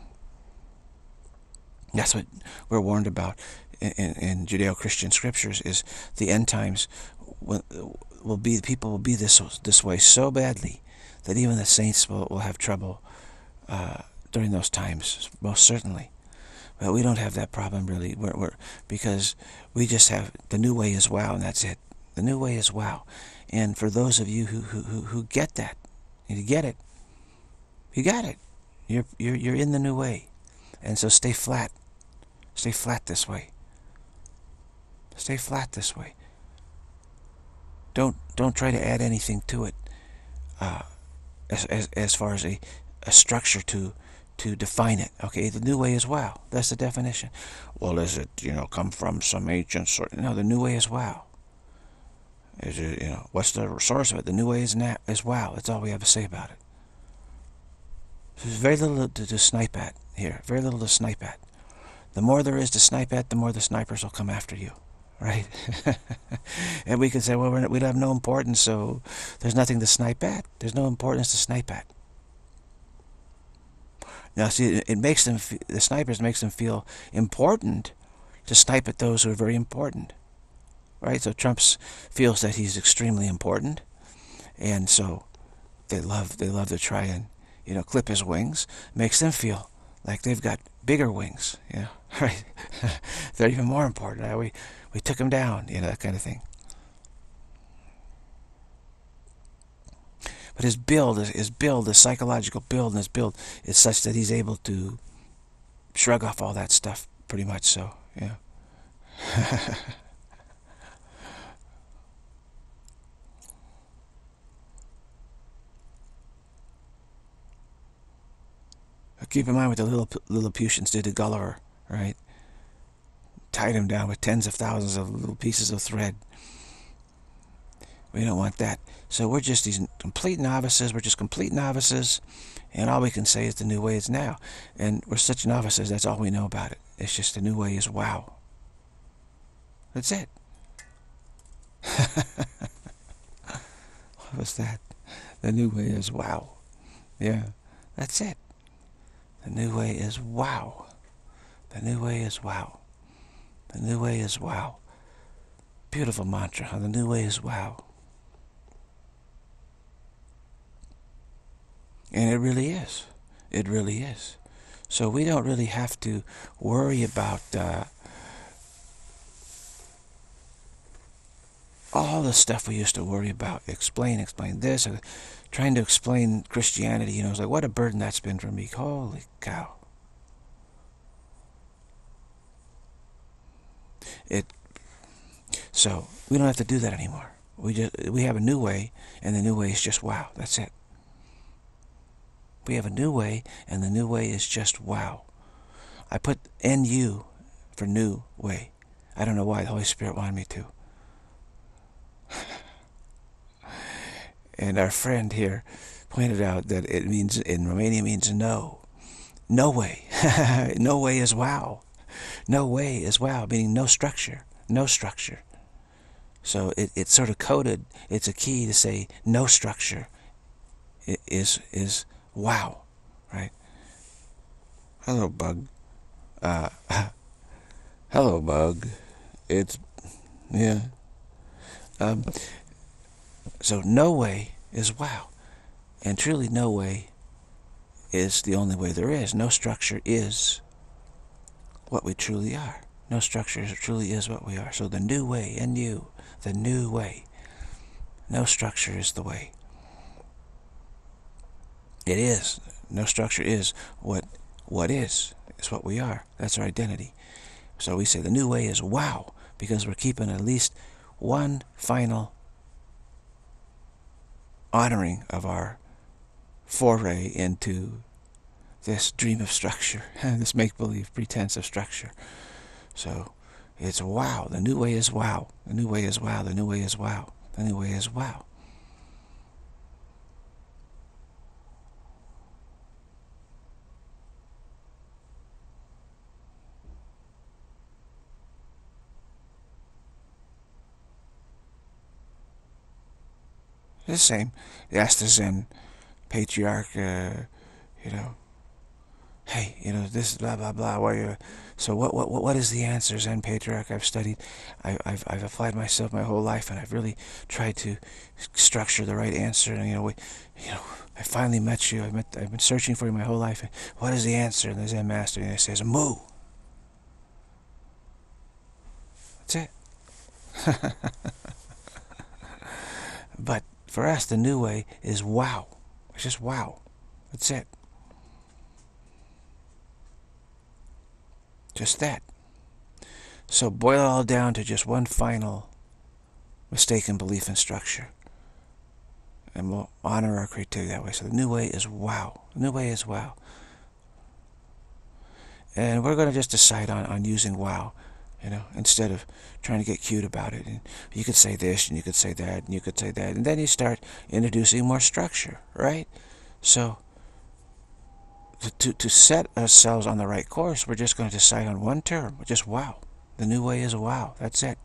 That's what we're warned about in, in, in Judeo-Christian scriptures, is the end times will, will be, people will be this this way so badly that even the saints will, will have trouble uh, during those times, most certainly. But we don't have that problem, really, we're, we're, because we just have the new way is wow, and that's it. The new way is wow. And for those of you who, who, who, who get that, and you get it, you got it. You're, you're, you're in the new way. And so stay flat. Stay flat this way. Stay flat this way. Don't don't try to add anything to it, uh, as, as as far as a, a structure to to define it. Okay, the new way is wow. That's the definition. Well, is it, you know, come from some ancient sort? No, the new way is wow. Is it, you know, what's the source of it? The new way is na is wow. That's all we have to say about it. There's very little to, to snipe at here. Very little to snipe at. The more there is to snipe at, the more the snipers will come after you, right? And we can say, well, we're, we have no importance, so there's nothing to snipe at. There's no importance to snipe at. Now, see, it makes them, the snipers makes them feel important to snipe at those who are very important, right? So Trump feels that he's extremely important, and so they love, they love to try and, you know, clip his wings. Makes them feel like they've got bigger wings, you know, right? They're even more important. Right? We we took them down, you know, that kind of thing. But his build, his build, his psychological build, and his build is such that he's able to shrug off all that stuff, pretty much. So, yeah. Keep in mind what the little Lilliputians did to Gulliver, right? Tied him down with tens of thousands of little pieces of thread. We don't want that. So we're just these complete novices. We're just complete novices. And all we can say is the new way is now. And we're such novices, that's all we know about it. It's just the new way is wow. That's it. What was that? The new way is wow. Yeah, that's it. The new way is wow. The new way is wow. The new way is wow. Beautiful mantra, huh? The new way is wow. And it really is. It really is. So we don't really have to worry about uh, all the stuff we used to worry about. Explain, explain this. Uh, trying to explain Christianity, you know, it's like, what a burden that's been for me. Holy cow. It, so we don't have to do that anymore. We just we have a new way, and the new way is just wow. That's it. We have a new way, and the new way is just wow. I put N U for new way. I don't know why. The Holy Spirit wanted me to. And our friend here pointed out that it means, in Romania, means no. No way. No way is wow. No way is wow, meaning no structure. No structure. So it, it's sort of coded. It's a key to say no structure is, is wow, right? Hello, bug. Uh, hello, bug. It's, yeah. Um, so no way is wow. And truly no way is the only way there is. No structure is what we truly are. No structure truly is what we are. So the new way, and you, the new way. No structure is the way. It is. No structure is what what is. It's what we are. That's our identity. So we say the new way is wow, because we're keeping at least one final honoring of our foray into this dream of structure, this make-believe pretense of structure. So it's wow. The new way is wow. The new way is wow. The new way is wow. The new way is wow. The same. They asked the Zen patriarch, uh, you know, hey, you know, this blah blah blah. Why you? So what what what is the answer, Zen patriarch? I've studied, I, I've I've applied myself my whole life, and I've really tried to structure the right answer. And you know, we, you know, I finally met you. I met I've been searching for you my whole life. What is the answer? And the Zen master, and he says, moo. That's it. But for us, the new way is wow. It's just wow. That's it. Just that. So boil it all down to just one final mistaken belief in structure. And we'll honor our creativity that way. So the new way is wow. The new way is wow. And we're going to just decide on, on using wow, you know, instead of trying to get cute about it. And you could say this, and you could say that, and you could say that. And then you start introducing more structure, right? So to, to set ourselves on the right course, we're just going to decide on one term, just wow. The new way is wow. That's it.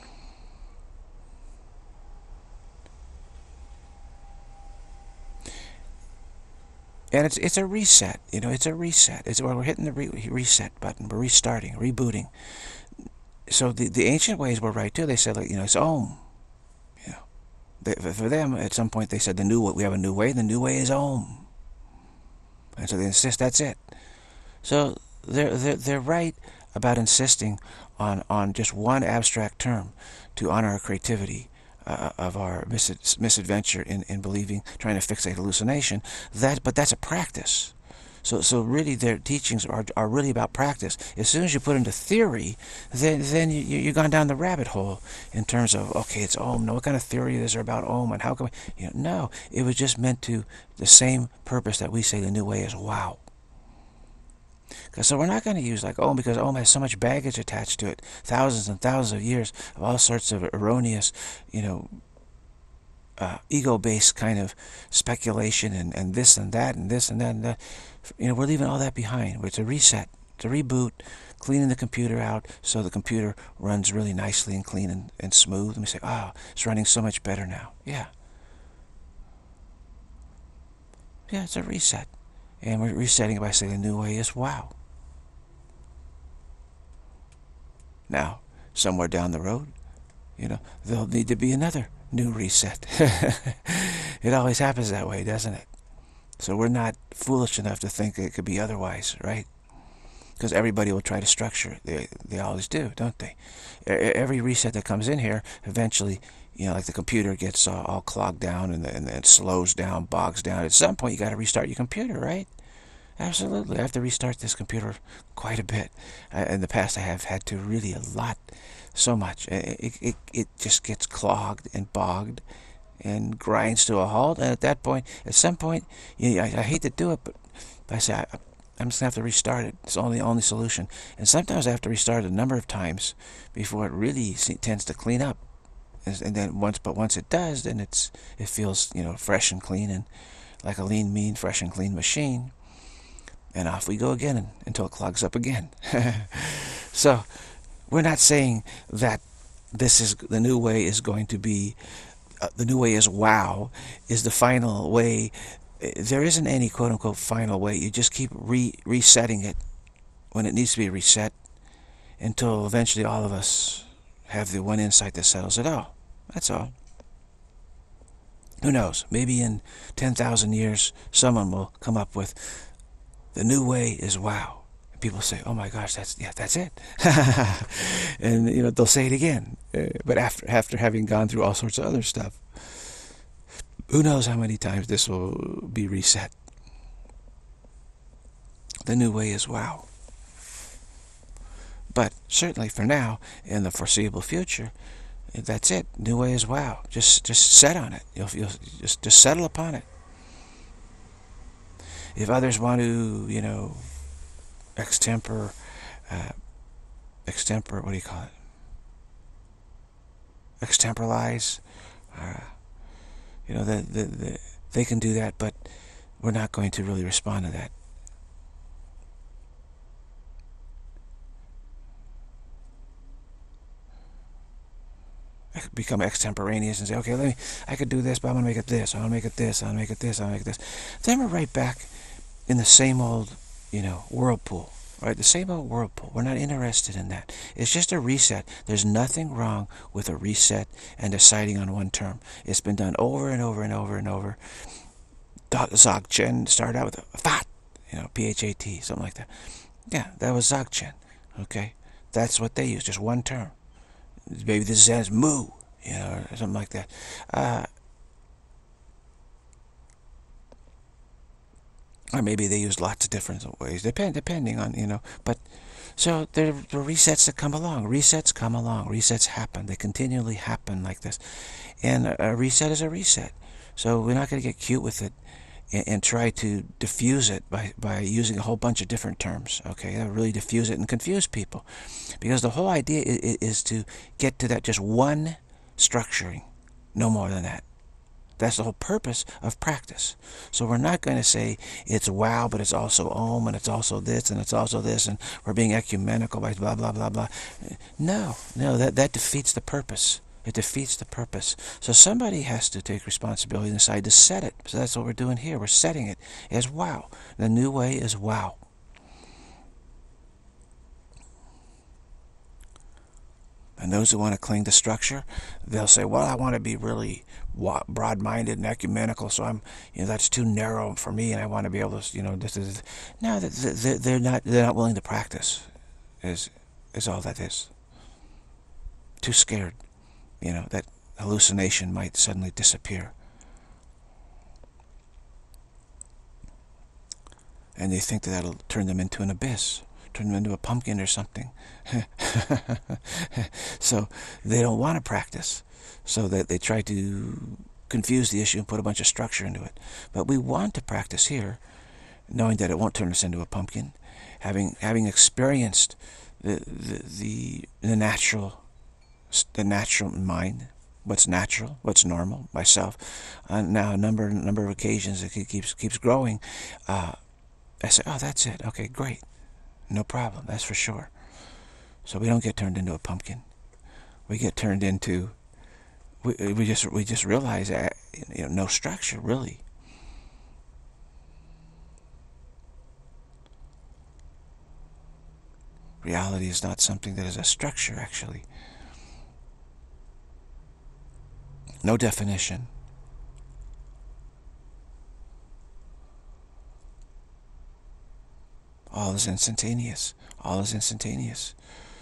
And it's it's a reset, you know, it's a reset. It's where we're hitting the re reset button, we're restarting, rebooting. So the, the ancient ways were right too. They said, like, you know, it's Om. You know, they, for them, at some point they said the new we have a new way. The new way is Om. And so they insist that's it. So they're they're they're right about insisting on on just one abstract term to honor our creativity. Uh, of our mis misadventure in, in believing, trying to fixate hallucination. That, but that's a practice. So, so really their teachings are, are really about practice. As soon as you put into theory, then, then you, you, you've gone down the rabbit hole in terms of, okay, it's Om. No, what kind of theory is there about Om, and how can we, you know, no, it was just meant to the same purpose that we say the new way is wow. So we're not going to use like Om, because Om has so much baggage attached to it, thousands and thousands of years of all sorts of erroneous, you know, uh, ego-based kind of speculation, and, and this and that and this and that and that. You know, we're leaving all that behind. It's a reset, it's a reboot, cleaning the computer out so the computer runs really nicely and clean and, and smooth. And we say, oh, it's running so much better now. Yeah. Yeah, it's a reset. And we're resetting it by saying the new way is wow. Now, somewhere down the road, you know, there'll need to be another new reset. It always happens that way, doesn't it? So we're not foolish enough to think it could be otherwise, right? Because everybody will try to structure it. They, they always do, don't they? Every reset that comes in here, eventually, you know, like the computer gets all, all clogged down, and, the, and it slows down, bogs down. At some point, you got to restart your computer, right? Absolutely. I have to restart this computer quite a bit. Uh, in the past, I have had to really a lot, so much. It, it, it just gets clogged and bogged and grinds to a halt. And at that point, at some point, you know, I, I hate to do it, but I say, I, I'm just going to have to restart it. It's only the only solution. And sometimes I have to restart it a number of times before it really tends to clean up. And then once, but once it does, then it's it feels, you know, fresh and clean, and like a lean, mean, fresh and clean machine. And off we go again, and, until it clogs up again. So we're not saying that this is the new way is going to be, uh, the new way is wow, is the final way. There isn't any quote-unquote final way. You just keep re resetting it when it needs to be reset, until eventually all of us have the one insight that settles it all. That's all. Who knows? Maybe in ten thousand years, someone will come up with, the new way is wow. And people say, oh my gosh, that's, yeah, that's it. And, you know, they'll say it again. Uh, but after, after having gone through all sorts of other stuff, who knows how many times this will be reset. The new way is wow. But certainly for now, in the foreseeable future, that's it. New way is wow. Just just set on it. You'll, you'll just just settle upon it. If others want to, you know, extempore, uh, extempore, what do you call it? Extemporalize. Uh, you know, the, the, the, they can do that, but we're not going to really respond to that. Become extemporaneous and say, okay, let me, I could do this, but I want to make it this, I want to make it this, I want to make it this, I want to make it this. Then we're right back in the same old, you know, whirlpool, right? The same old whirlpool. We're not interested in that. It's just a reset. There's nothing wrong with a reset and deciding on one term. It's been done over and over and over and over. Dzogchen started out with a fat, you know, P H A T, something like that. Yeah, that was Dzogchen, okay? That's what they use, just one term. Maybe this says moo, you know, or something like that. Uh, or maybe they use lots of different ways, depend, depending on, you know. But so there are resets that come along. Resets come along. Resets happen. They continually happen like this. And a reset is a reset. So we're not going to get cute with it and, and try to diffuse it by, by using a whole bunch of different terms, okay? That really diffuse it and confuse people. Because the whole idea is, is to get to that just one structuring, no more than that. That's the whole purpose of practice. So we're not going to say it's wow, but it's also om, and it's also this, and it's also this, and we're being ecumenical by blah, blah, blah, blah. No, no, that, that defeats the purpose. It defeats the purpose. So somebody has to take responsibility and decide to set it. So that's what we're doing here. We're setting it as wow. The new way is wow. And those who want to cling to structure, they'll say, well, I want to be really broad-minded and ecumenical, so I'm, you know, that's too narrow for me, and I want to be able to, you know, this is. No, they're not. They're not willing to practice. Is is all that is. Too scared, you know, that hallucination might suddenly disappear, and they think that that'll turn them into an abyss. Turn them into a pumpkin or something. So they don't want to practice. So that they try to confuse the issue and put a bunch of structure into it. But we want to practice here, knowing that it won't turn us into a pumpkin, having having experienced the the the, the natural the natural mind, what's natural, what's normal, myself. Uh, now a number number of occasions it keeps keeps growing. Uh, I say, oh, that's it. Okay, great. No problem, that's for sure. So we don't get turned into a pumpkin. We get turned into, we, we just we just realize that, you know, no structure really. Reality is not something that is a structure, actually. No definition. All is instantaneous. All is instantaneous.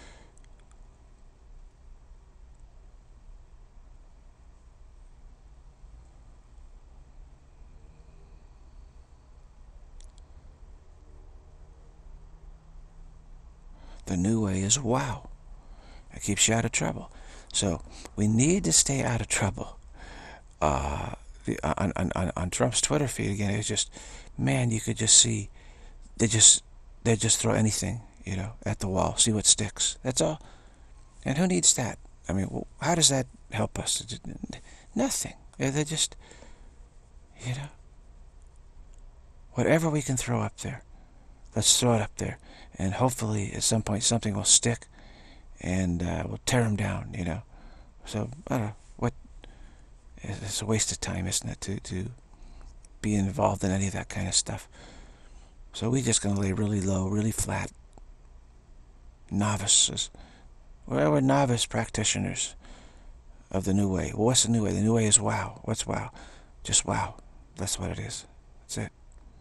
The new way is wow. It keeps you out of trouble. So we need to stay out of trouble. Uh, the, on, on, on Trump's Twitter feed, again, it's just, man, you could just see, they just, they just throw anything, you know, at the wall, see what sticks. That's all. And who needs that? I mean, well, how does that help us? Nothing. They're just, you know, whatever we can throw up there, let's throw it up there. And hopefully at some point something will stick and uh, we'll tear them down, you know. So, I don't know, what, it's a waste of time, isn't it, to, to be involved in any of that kind of stuff. So we're just going to lay really low, really flat, novices. Well, we're novice practitioners of the new way. Well, what's the new way? The new way is wow. What's wow? Just wow. That's what it is. That's it.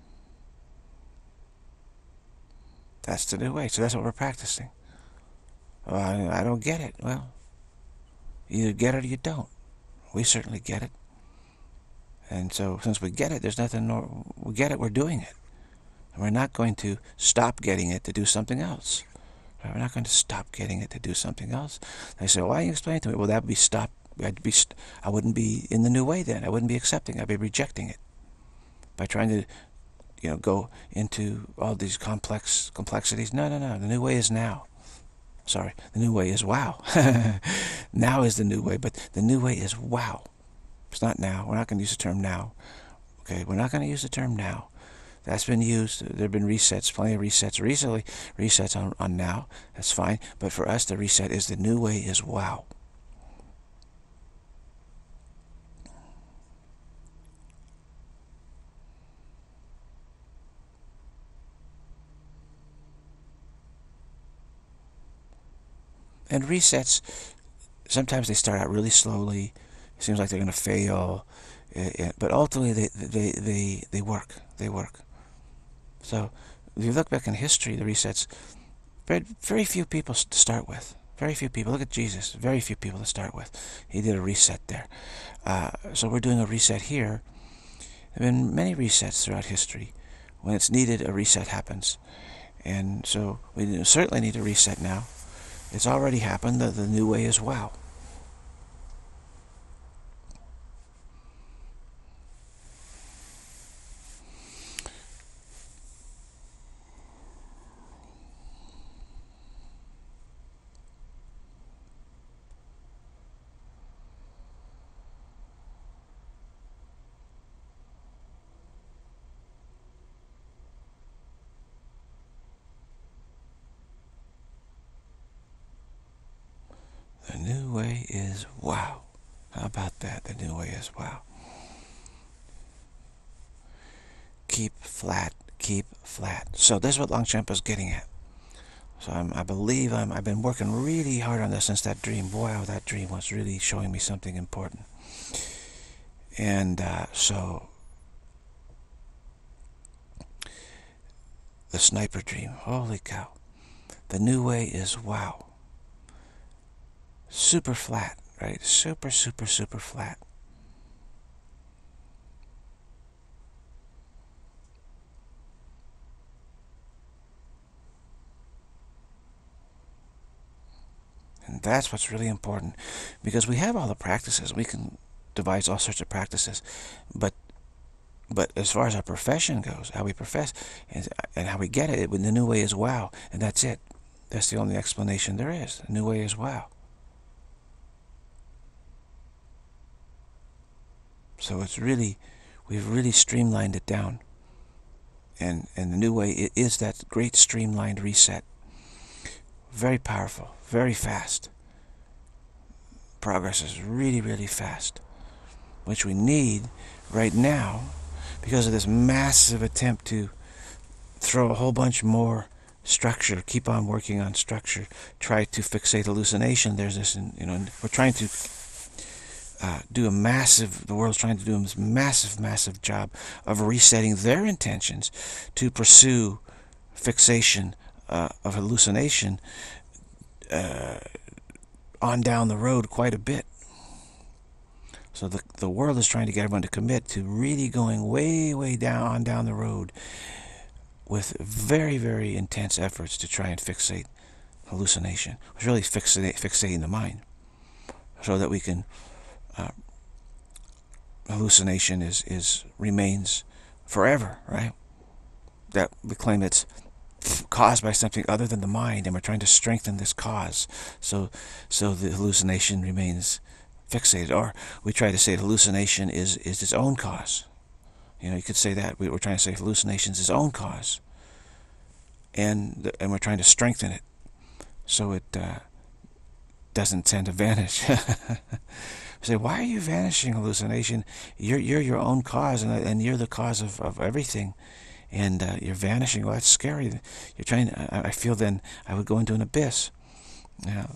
That's the new way. So that's what we're practicing. Well, I, I don't get it. Well, you either get it or you don't. We certainly get it. And so since we get it, there's nothing more. We get it, we're doing it. And we're not going to stop getting it to do something else. We're not going to stop getting it to do something else. They say, well, why don't you explain it to me? Well, that would be stop. I'd be st I wouldn't be in the new way then. I wouldn't be accepting. I'd be rejecting it. By trying to, you know, go into all these complex complexities. No, no, no. The new way is now. Sorry. The new way is wow. Now is the new way, but the new way is wow. It's not now. We're not going to use the term now. Okay, we're not going to use the term now. That's been used. There have been resets, plenty of resets recently. Resets on, on now. That's fine. But for us, the reset is the new way is wow. And resets, sometimes they start out really slowly. It seems like they're going to fail. But ultimately, they, they, they, they work. They work. So, if you look back in history, the resets, very, very few people to start with. Very few people. Look at Jesus. Very few people to start with. He did a reset there. Uh, so we're doing a reset here. There have been many resets throughout history. When it's needed, a reset happens. And so we certainly need a reset now. It's already happened. The, the new way is wow. The new way is wow. How about that? The new way is wow. Keep flat. Keep flat. So this is what Longchenpa is getting at. So I'm, I believe I'm, I've been working really hard on this since that dream. Wow, that dream was really showing me something important. And uh, so the sniper dream. Holy cow. The new way is wow. Super flat, right? Super, super, super flat. And that's what's really important, because we have all the practices. We can devise all sorts of practices, but but as far as our profession goes, how we profess and, and how we get it, the new way is wow, and that's it. That's the only explanation there is. The new way is wow. So it's really, we've really streamlined it down. And, and the new way it is that great streamlined reset. Very powerful, very fast. Progress is really, really fast. Which we need right now because of this massive attempt to throw a whole bunch more structure, keep on working on structure, try to fixate hallucination. There's this, you know, we're trying to Uh, do a massive, the world's trying to do this massive, massive job of resetting their intentions to pursue fixation uh, of hallucination uh, on down the road quite a bit. So the, the world is trying to get everyone to commit to really going way, way down on down the road with very, very intense efforts to try and fixate hallucination. It's really fixate, fixating the mind so that we can Uh, hallucination is is remains forever, right? That we claim it's caused by something other than the mind, and we're trying to strengthen this cause, so so the hallucination remains fixated. Or we try to say hallucination is is its own cause. You know, you could say that we, we're trying to say hallucination is its own cause, and and we're trying to strengthen it so it uh, doesn't tend to vanish. Say, why are you vanishing, hallucination? You're you're your own cause, and and you're the cause of, of everything. and uh, you're vanishing. Well, that's scary. You're trying. I, I feel then I would go into an abyss. You know,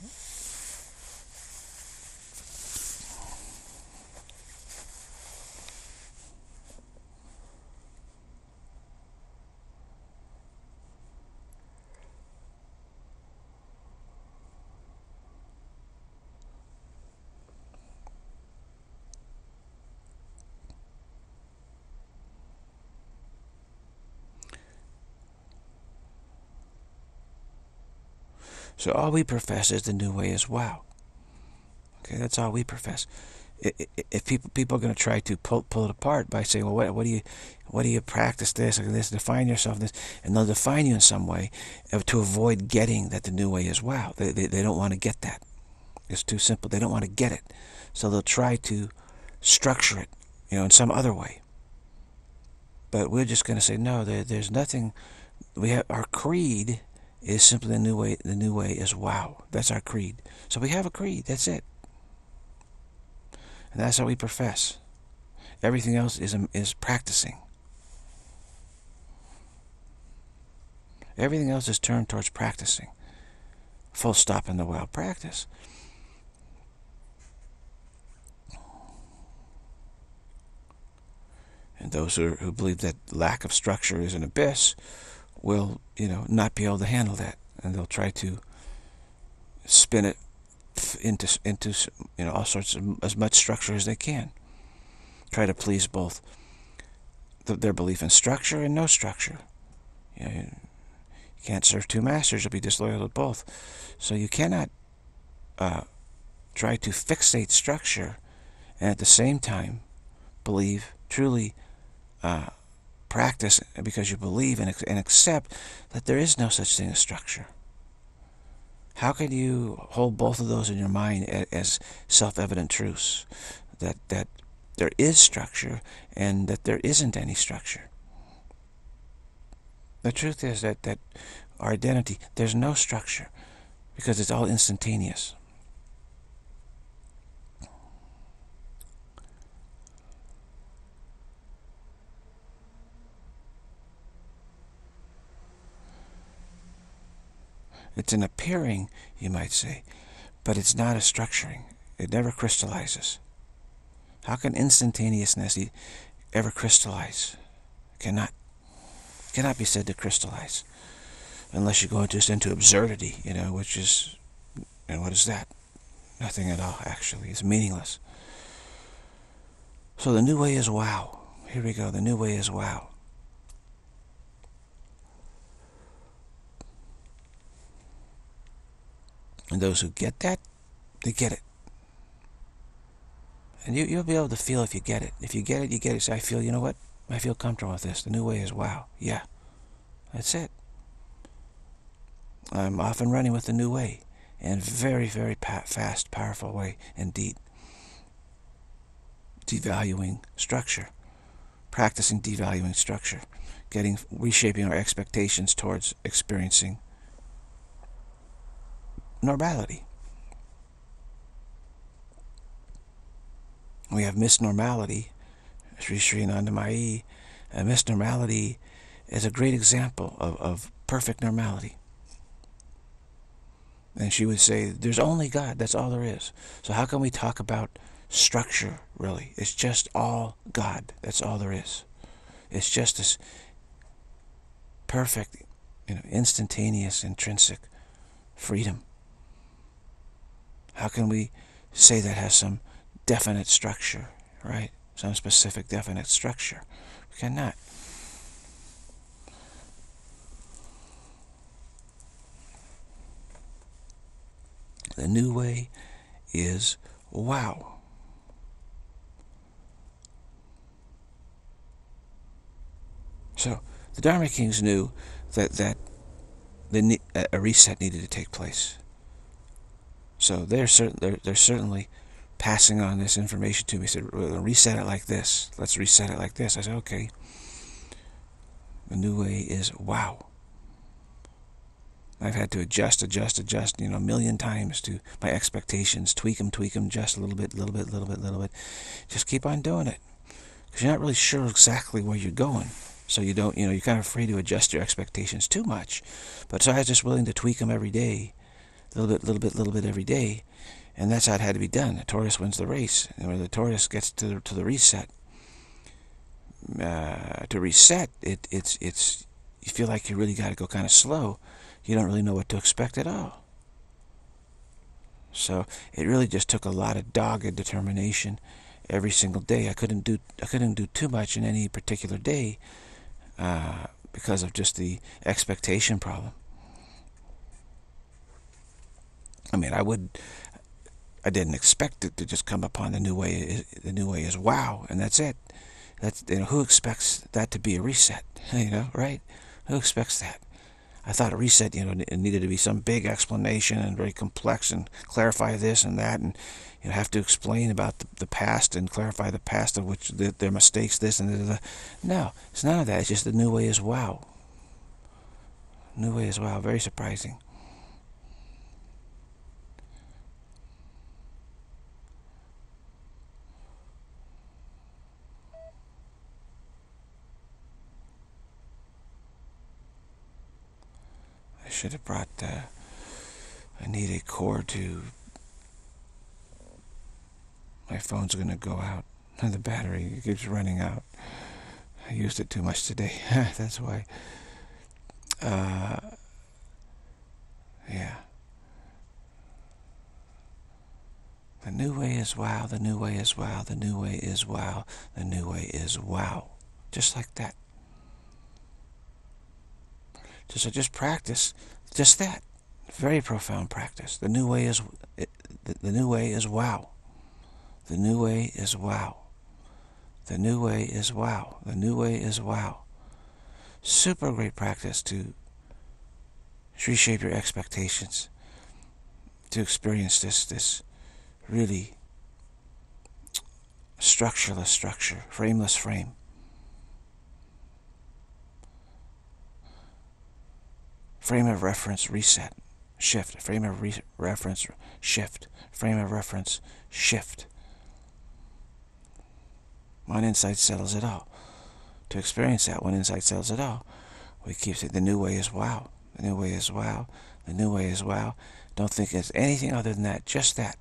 so all we profess is the new way is wow. Okay, that's all we profess. If people people are going to try to pull pull it apart by saying, well, what what do you what do you practice this or this, define yourself this, and they'll define you in some way to avoid getting that the new way is wow. They they, they don't want to get that. It's too simple. They don't want to get it, so they'll try to structure it, you know, in some other way. But we're just going to say no. There, there's nothing. We have our creed is simply the new way. The new way is wow. That's our creed. So we have a creed. That's it. And that's how we profess. Everything else is is practicing. Everything else is turned towards practicing. Full stop in the wow. Practice. And those who, who believe that lack of structure is an abyss will, you know, not be able to handle that, and they'll try to spin it into into you know all sorts of as much structure as they can. Try to please both the, their belief in structure and no structure. You know, you can't serve two masters; you'll be disloyal to both. So you cannot uh, try to fixate structure and at the same time believe truly. Uh, practice because you believe and, and accept that there is no such thing as structure. How can you hold both of those in your mind as self-evident truths? That, that there is structure and that there isn't any structure. The truth is that, that our identity, there's no structure because it's all instantaneous. It's an appearing, you might say, but it's not a structuring. It never crystallizes. How can instantaneousness ever crystallize? It cannot. It cannot be said to crystallize. Unless you go just into absurdity, you know, which is, and what is that? Nothing at all, actually. It's meaningless. So the new way is wow. Here we go. The new way is wow. And those who get that, they get it. And you, you'll be able to feel if you get it. If you get it, you get it. Say, I feel, you know what? I feel comfortable with this. The new way is wow. Yeah. That's it. I'm off and running with the new way. And very, very pa fast, powerful way indeed. Devaluing structure. Practicing devaluing structure. Getting, reshaping our expectations towards experiencing normality. We have misnormality, Sri Sri Anandamayi. Uh, misnormality is a great example of, of perfect normality. And she would say, there's only God, that's all there is. So how can we talk about structure, really? It's just all God, that's all there is. It's just this perfect, you know, instantaneous, intrinsic freedom. How can we say that has some definite structure, right? Some specific definite structure. We cannot. The new way is wow. So the Dharma Kings knew that that the, a reset needed to take place. So they're certain they're, they're certainly passing on this information to me. He said, we'll reset it like this. Let's reset it like this. I said, okay. The new way is wow. I've had to adjust, adjust, adjust, you know, a million times to my expectations. Tweak them, tweak them, just a little bit, little bit, little bit, little bit. Just keep on doing it. Because you're not really sure exactly where you're going. So you don't, you know, you're kind of afraid to adjust your expectations too much. But so I was just willing to tweak them every day, a little bit, little bit, little bit every day, and that's how it had to be done. The tortoise wins the race, and when the tortoise gets to the, to the reset, uh, to reset, it it's it's you feel like you really got to go kind of slow. You don't really know what to expect at all. So it really just took a lot of dogged determination every single day. I couldn't do I couldn't do too much in any particular day uh, because of just the expectation problem. I mean, I would I didn't expect it to just come upon the new way. The new way is wow, and that's it. That's, you know, who expects that to be a reset? You know, right? Who expects that? I thought a reset, you know, it needed to be some big explanation and very complex and clarify this and that, and you know, have to explain about the, the past and clarify the past of which the, their mistakes, this and that. No, it's none of that. It's just the new way is wow. New way is wow. Very surprising. I should have brought, uh, I need a cord to, my phone's going to go out. The battery keeps running out. I used it too much today. That's why. Uh, yeah. The new way is wow, the new way is wow, the new way is wow, the new way is wow. Just like that. Just, so just practice just that. Very profound practice. The new way is, the, the new way is wow. The new way is wow. The new way is wow. The new way is wow. Super great practice to reshape your expectations, to experience this, this really structureless structure, frameless frame. Frame of reference, reset, shift. Frame of re reference, shift. Frame of reference, shift. One insight settles it all. To experience that, one insight settles it all. We keep saying the new way is wow. The new way is wow. The new way is wow. Don't think it's anything other than that. Just that.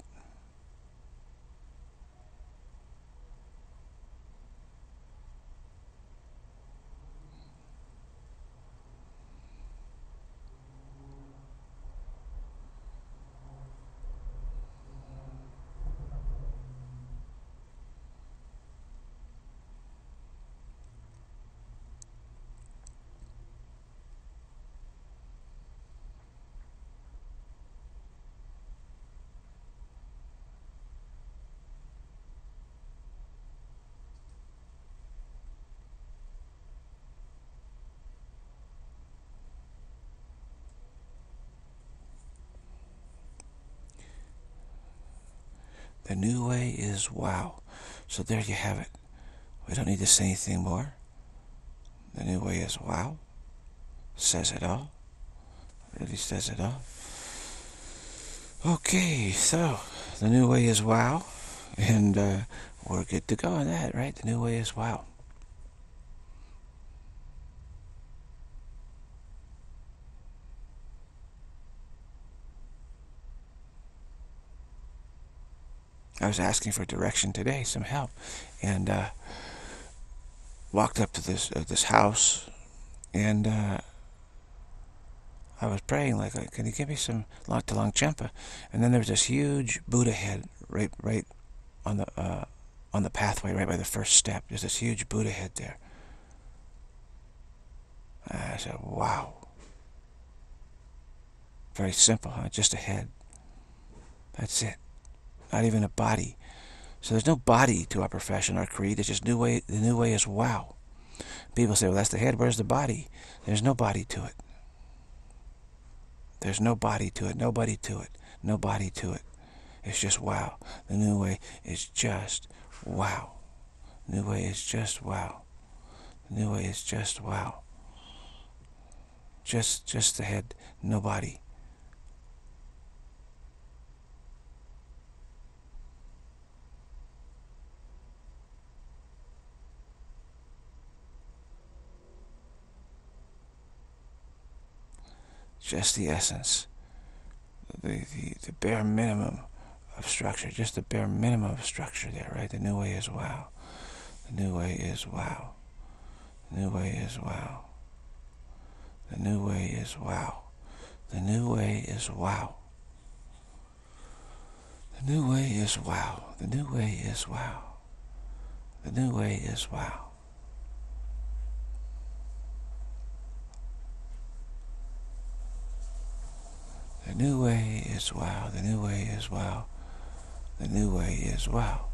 The new way is wow. So there you have it. We don't need to say anything more. The new way is wow. Says it all. Really says it all. Okay, so the new way is wow. And uh, we're good to go on that, right? The new way is wow. I was asking for direction today, some help, and uh, walked up to this uh, this house, and uh, I was praying like, "Can you give me some to Longchenpa?" And then there was this huge Buddha head right right on the uh, on the pathway, right by the first step. There's this huge Buddha head there. I said, "Wow." Very simple, huh? Just a head. That's it. Not even a body. So there's no body to our profession, our creed. It's just new way. The new way is wow. People say, well, that's the head. Where's the body? There's no body to it. There's no body to it. Nobody to it. No body to it. It's just wow. The new way is just wow. The new way is just wow. The new way is just wow. Just, just the head. No body. just the essence, the, the, the bare minimum of structure, just the bare minimum of structure there, right? The new way is wow. The new way is wow. The new way is wow. The new way is wow. The new way is wow. The new way is wow. The new way is wow. The new way is wow. The new way is wow. The new way is wow. The new way is wow.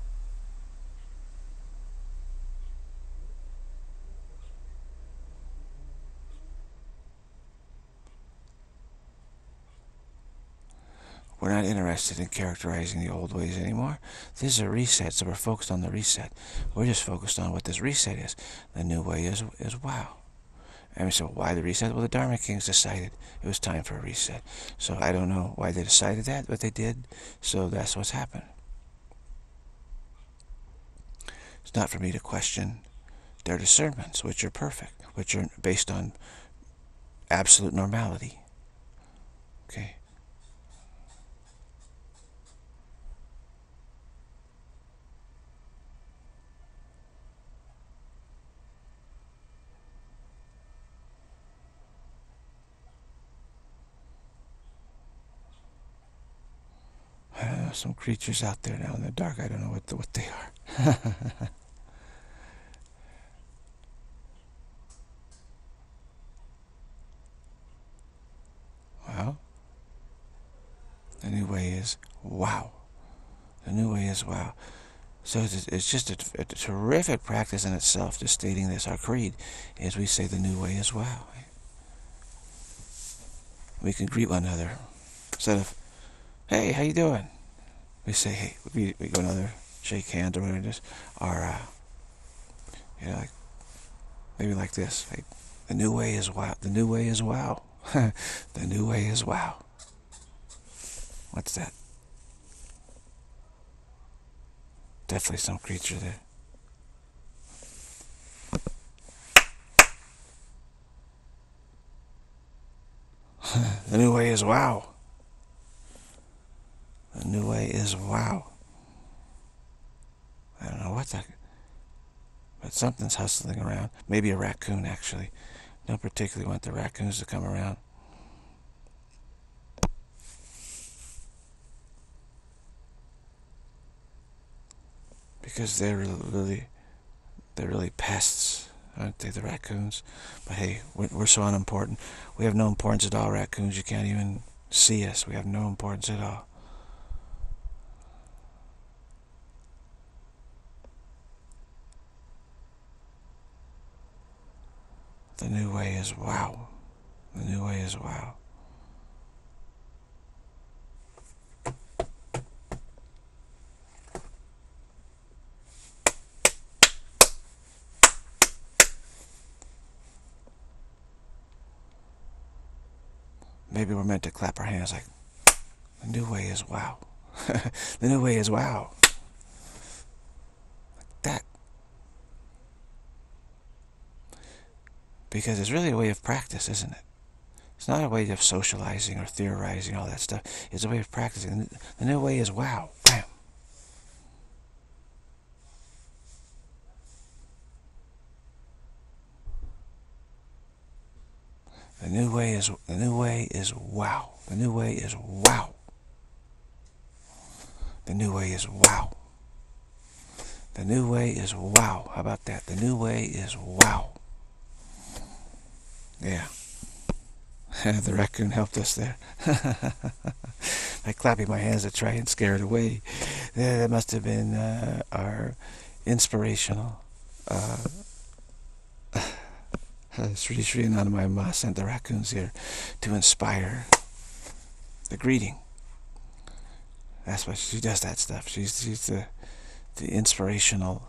We're not interested in characterizing the old ways anymore. This is a reset, so we're focused on the reset. We're just focused on what this reset is. The new way is is wow. And we said, well, why the reset? Well, the Dharma Kings decided it was time for a reset. So I don't know why they decided that, but they did. So that's what's happened. It's not for me to question their discernments, which are perfect, which are based on absolute normality. Okay. I don't know, some creatures out there now in the dark. I don't know what the, what they are. Well, the new way is wow. The new way is wow. So it's, it's just a, a terrific practice in itself, just stating this. Our creed is we say the new way is wow. We can greet one another. Instead of, hey, how you doing? We say, hey, we, we go another, shake hands or whatever it is. Or, uh, you know, like, maybe like this. Like, the new way is wow. The new way is wow. The new way is wow. What's that? Definitely some creature there. The new way is wow. The new way is wow. I don't know what that, but something's hustling around. Maybe a raccoon, actually. Don't particularly want the raccoons to come around. Because they're really, they're really pests, aren't they, the raccoons? But hey, we're, we're so unimportant. We have no importance at all, raccoons. You can't even see us. We have no importance at all. The new way is wow. The new way is wow. Maybe we're meant to clap our hands like, the new way is wow. The new way is wow. Like that. Because it's really a way of practice, isn't it? It's not a way of socializing or theorizing, all that stuff. It's a way of practicing. The new way is wow. Bam. The new way is the new way is wow. The new way is wow. The new way is wow. The new way is wow. How about that? The new way is wow. Yeah. The raccoon helped us there. By clapping my hands to try and scare it away. Yeah, that must have been uh, our inspirational uh, Sri Sri Anandamaya sent the raccoons here to inspire the greeting. That's what she does, that stuff. She's, she's the, the inspirational.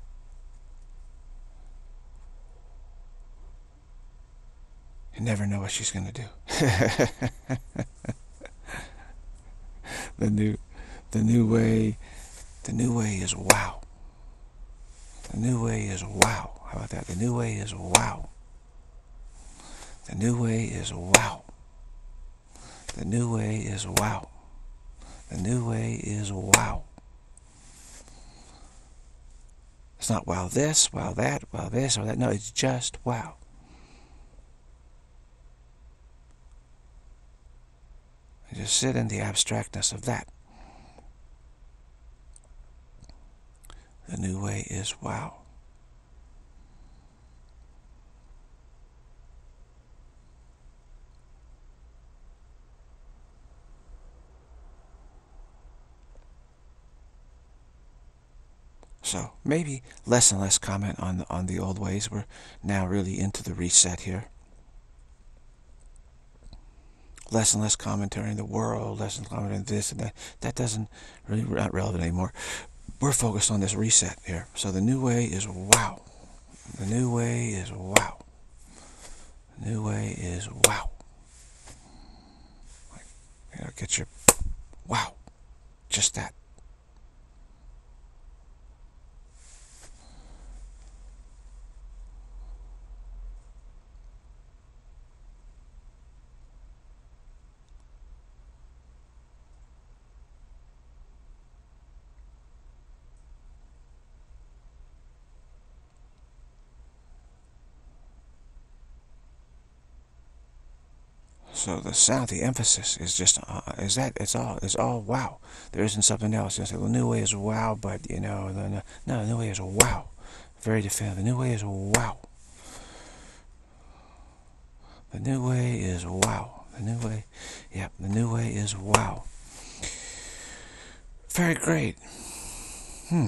You never know what she's going to do. the new, the new way, the new way is wow. The new way is wow. How about that? The new way is wow. The new way is wow. The new way is wow. The new way is wow. It's not wow this, wow that, wow this, or that. No, it's just wow. And just sit in the abstractness of that. The new way is wow. So maybe less and less comment on the, on the old ways. We're now really into the reset here. Less and less commentary in the world, less and less commentary on this and that. That doesn't really not relevant anymore. We're focused on this reset here. So the new way is wow. The new way is wow. The new way is wow. You know, get your wow. Just that. So the sound, the emphasis is just uh, is that it's all it's all wow. There isn't something else. You say, well, the new way is wow, but you know, the, no, no, the new way is wow. Very definitive. The new way is wow. The new way is wow. The new way, yep. The new way is wow. Very great. Hmm.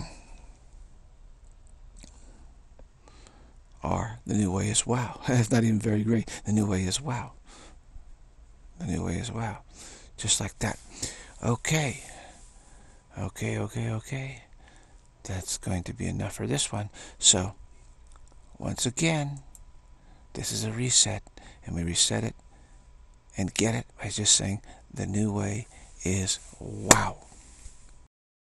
Or the new way is wow. It's not even very great. The new way is wow. The new way is wow. Just like that. Okay. Okay, okay, okay. That's going to be enough for this one. So, once again, this is a reset. And we reset it and get it by just saying the new way is wow.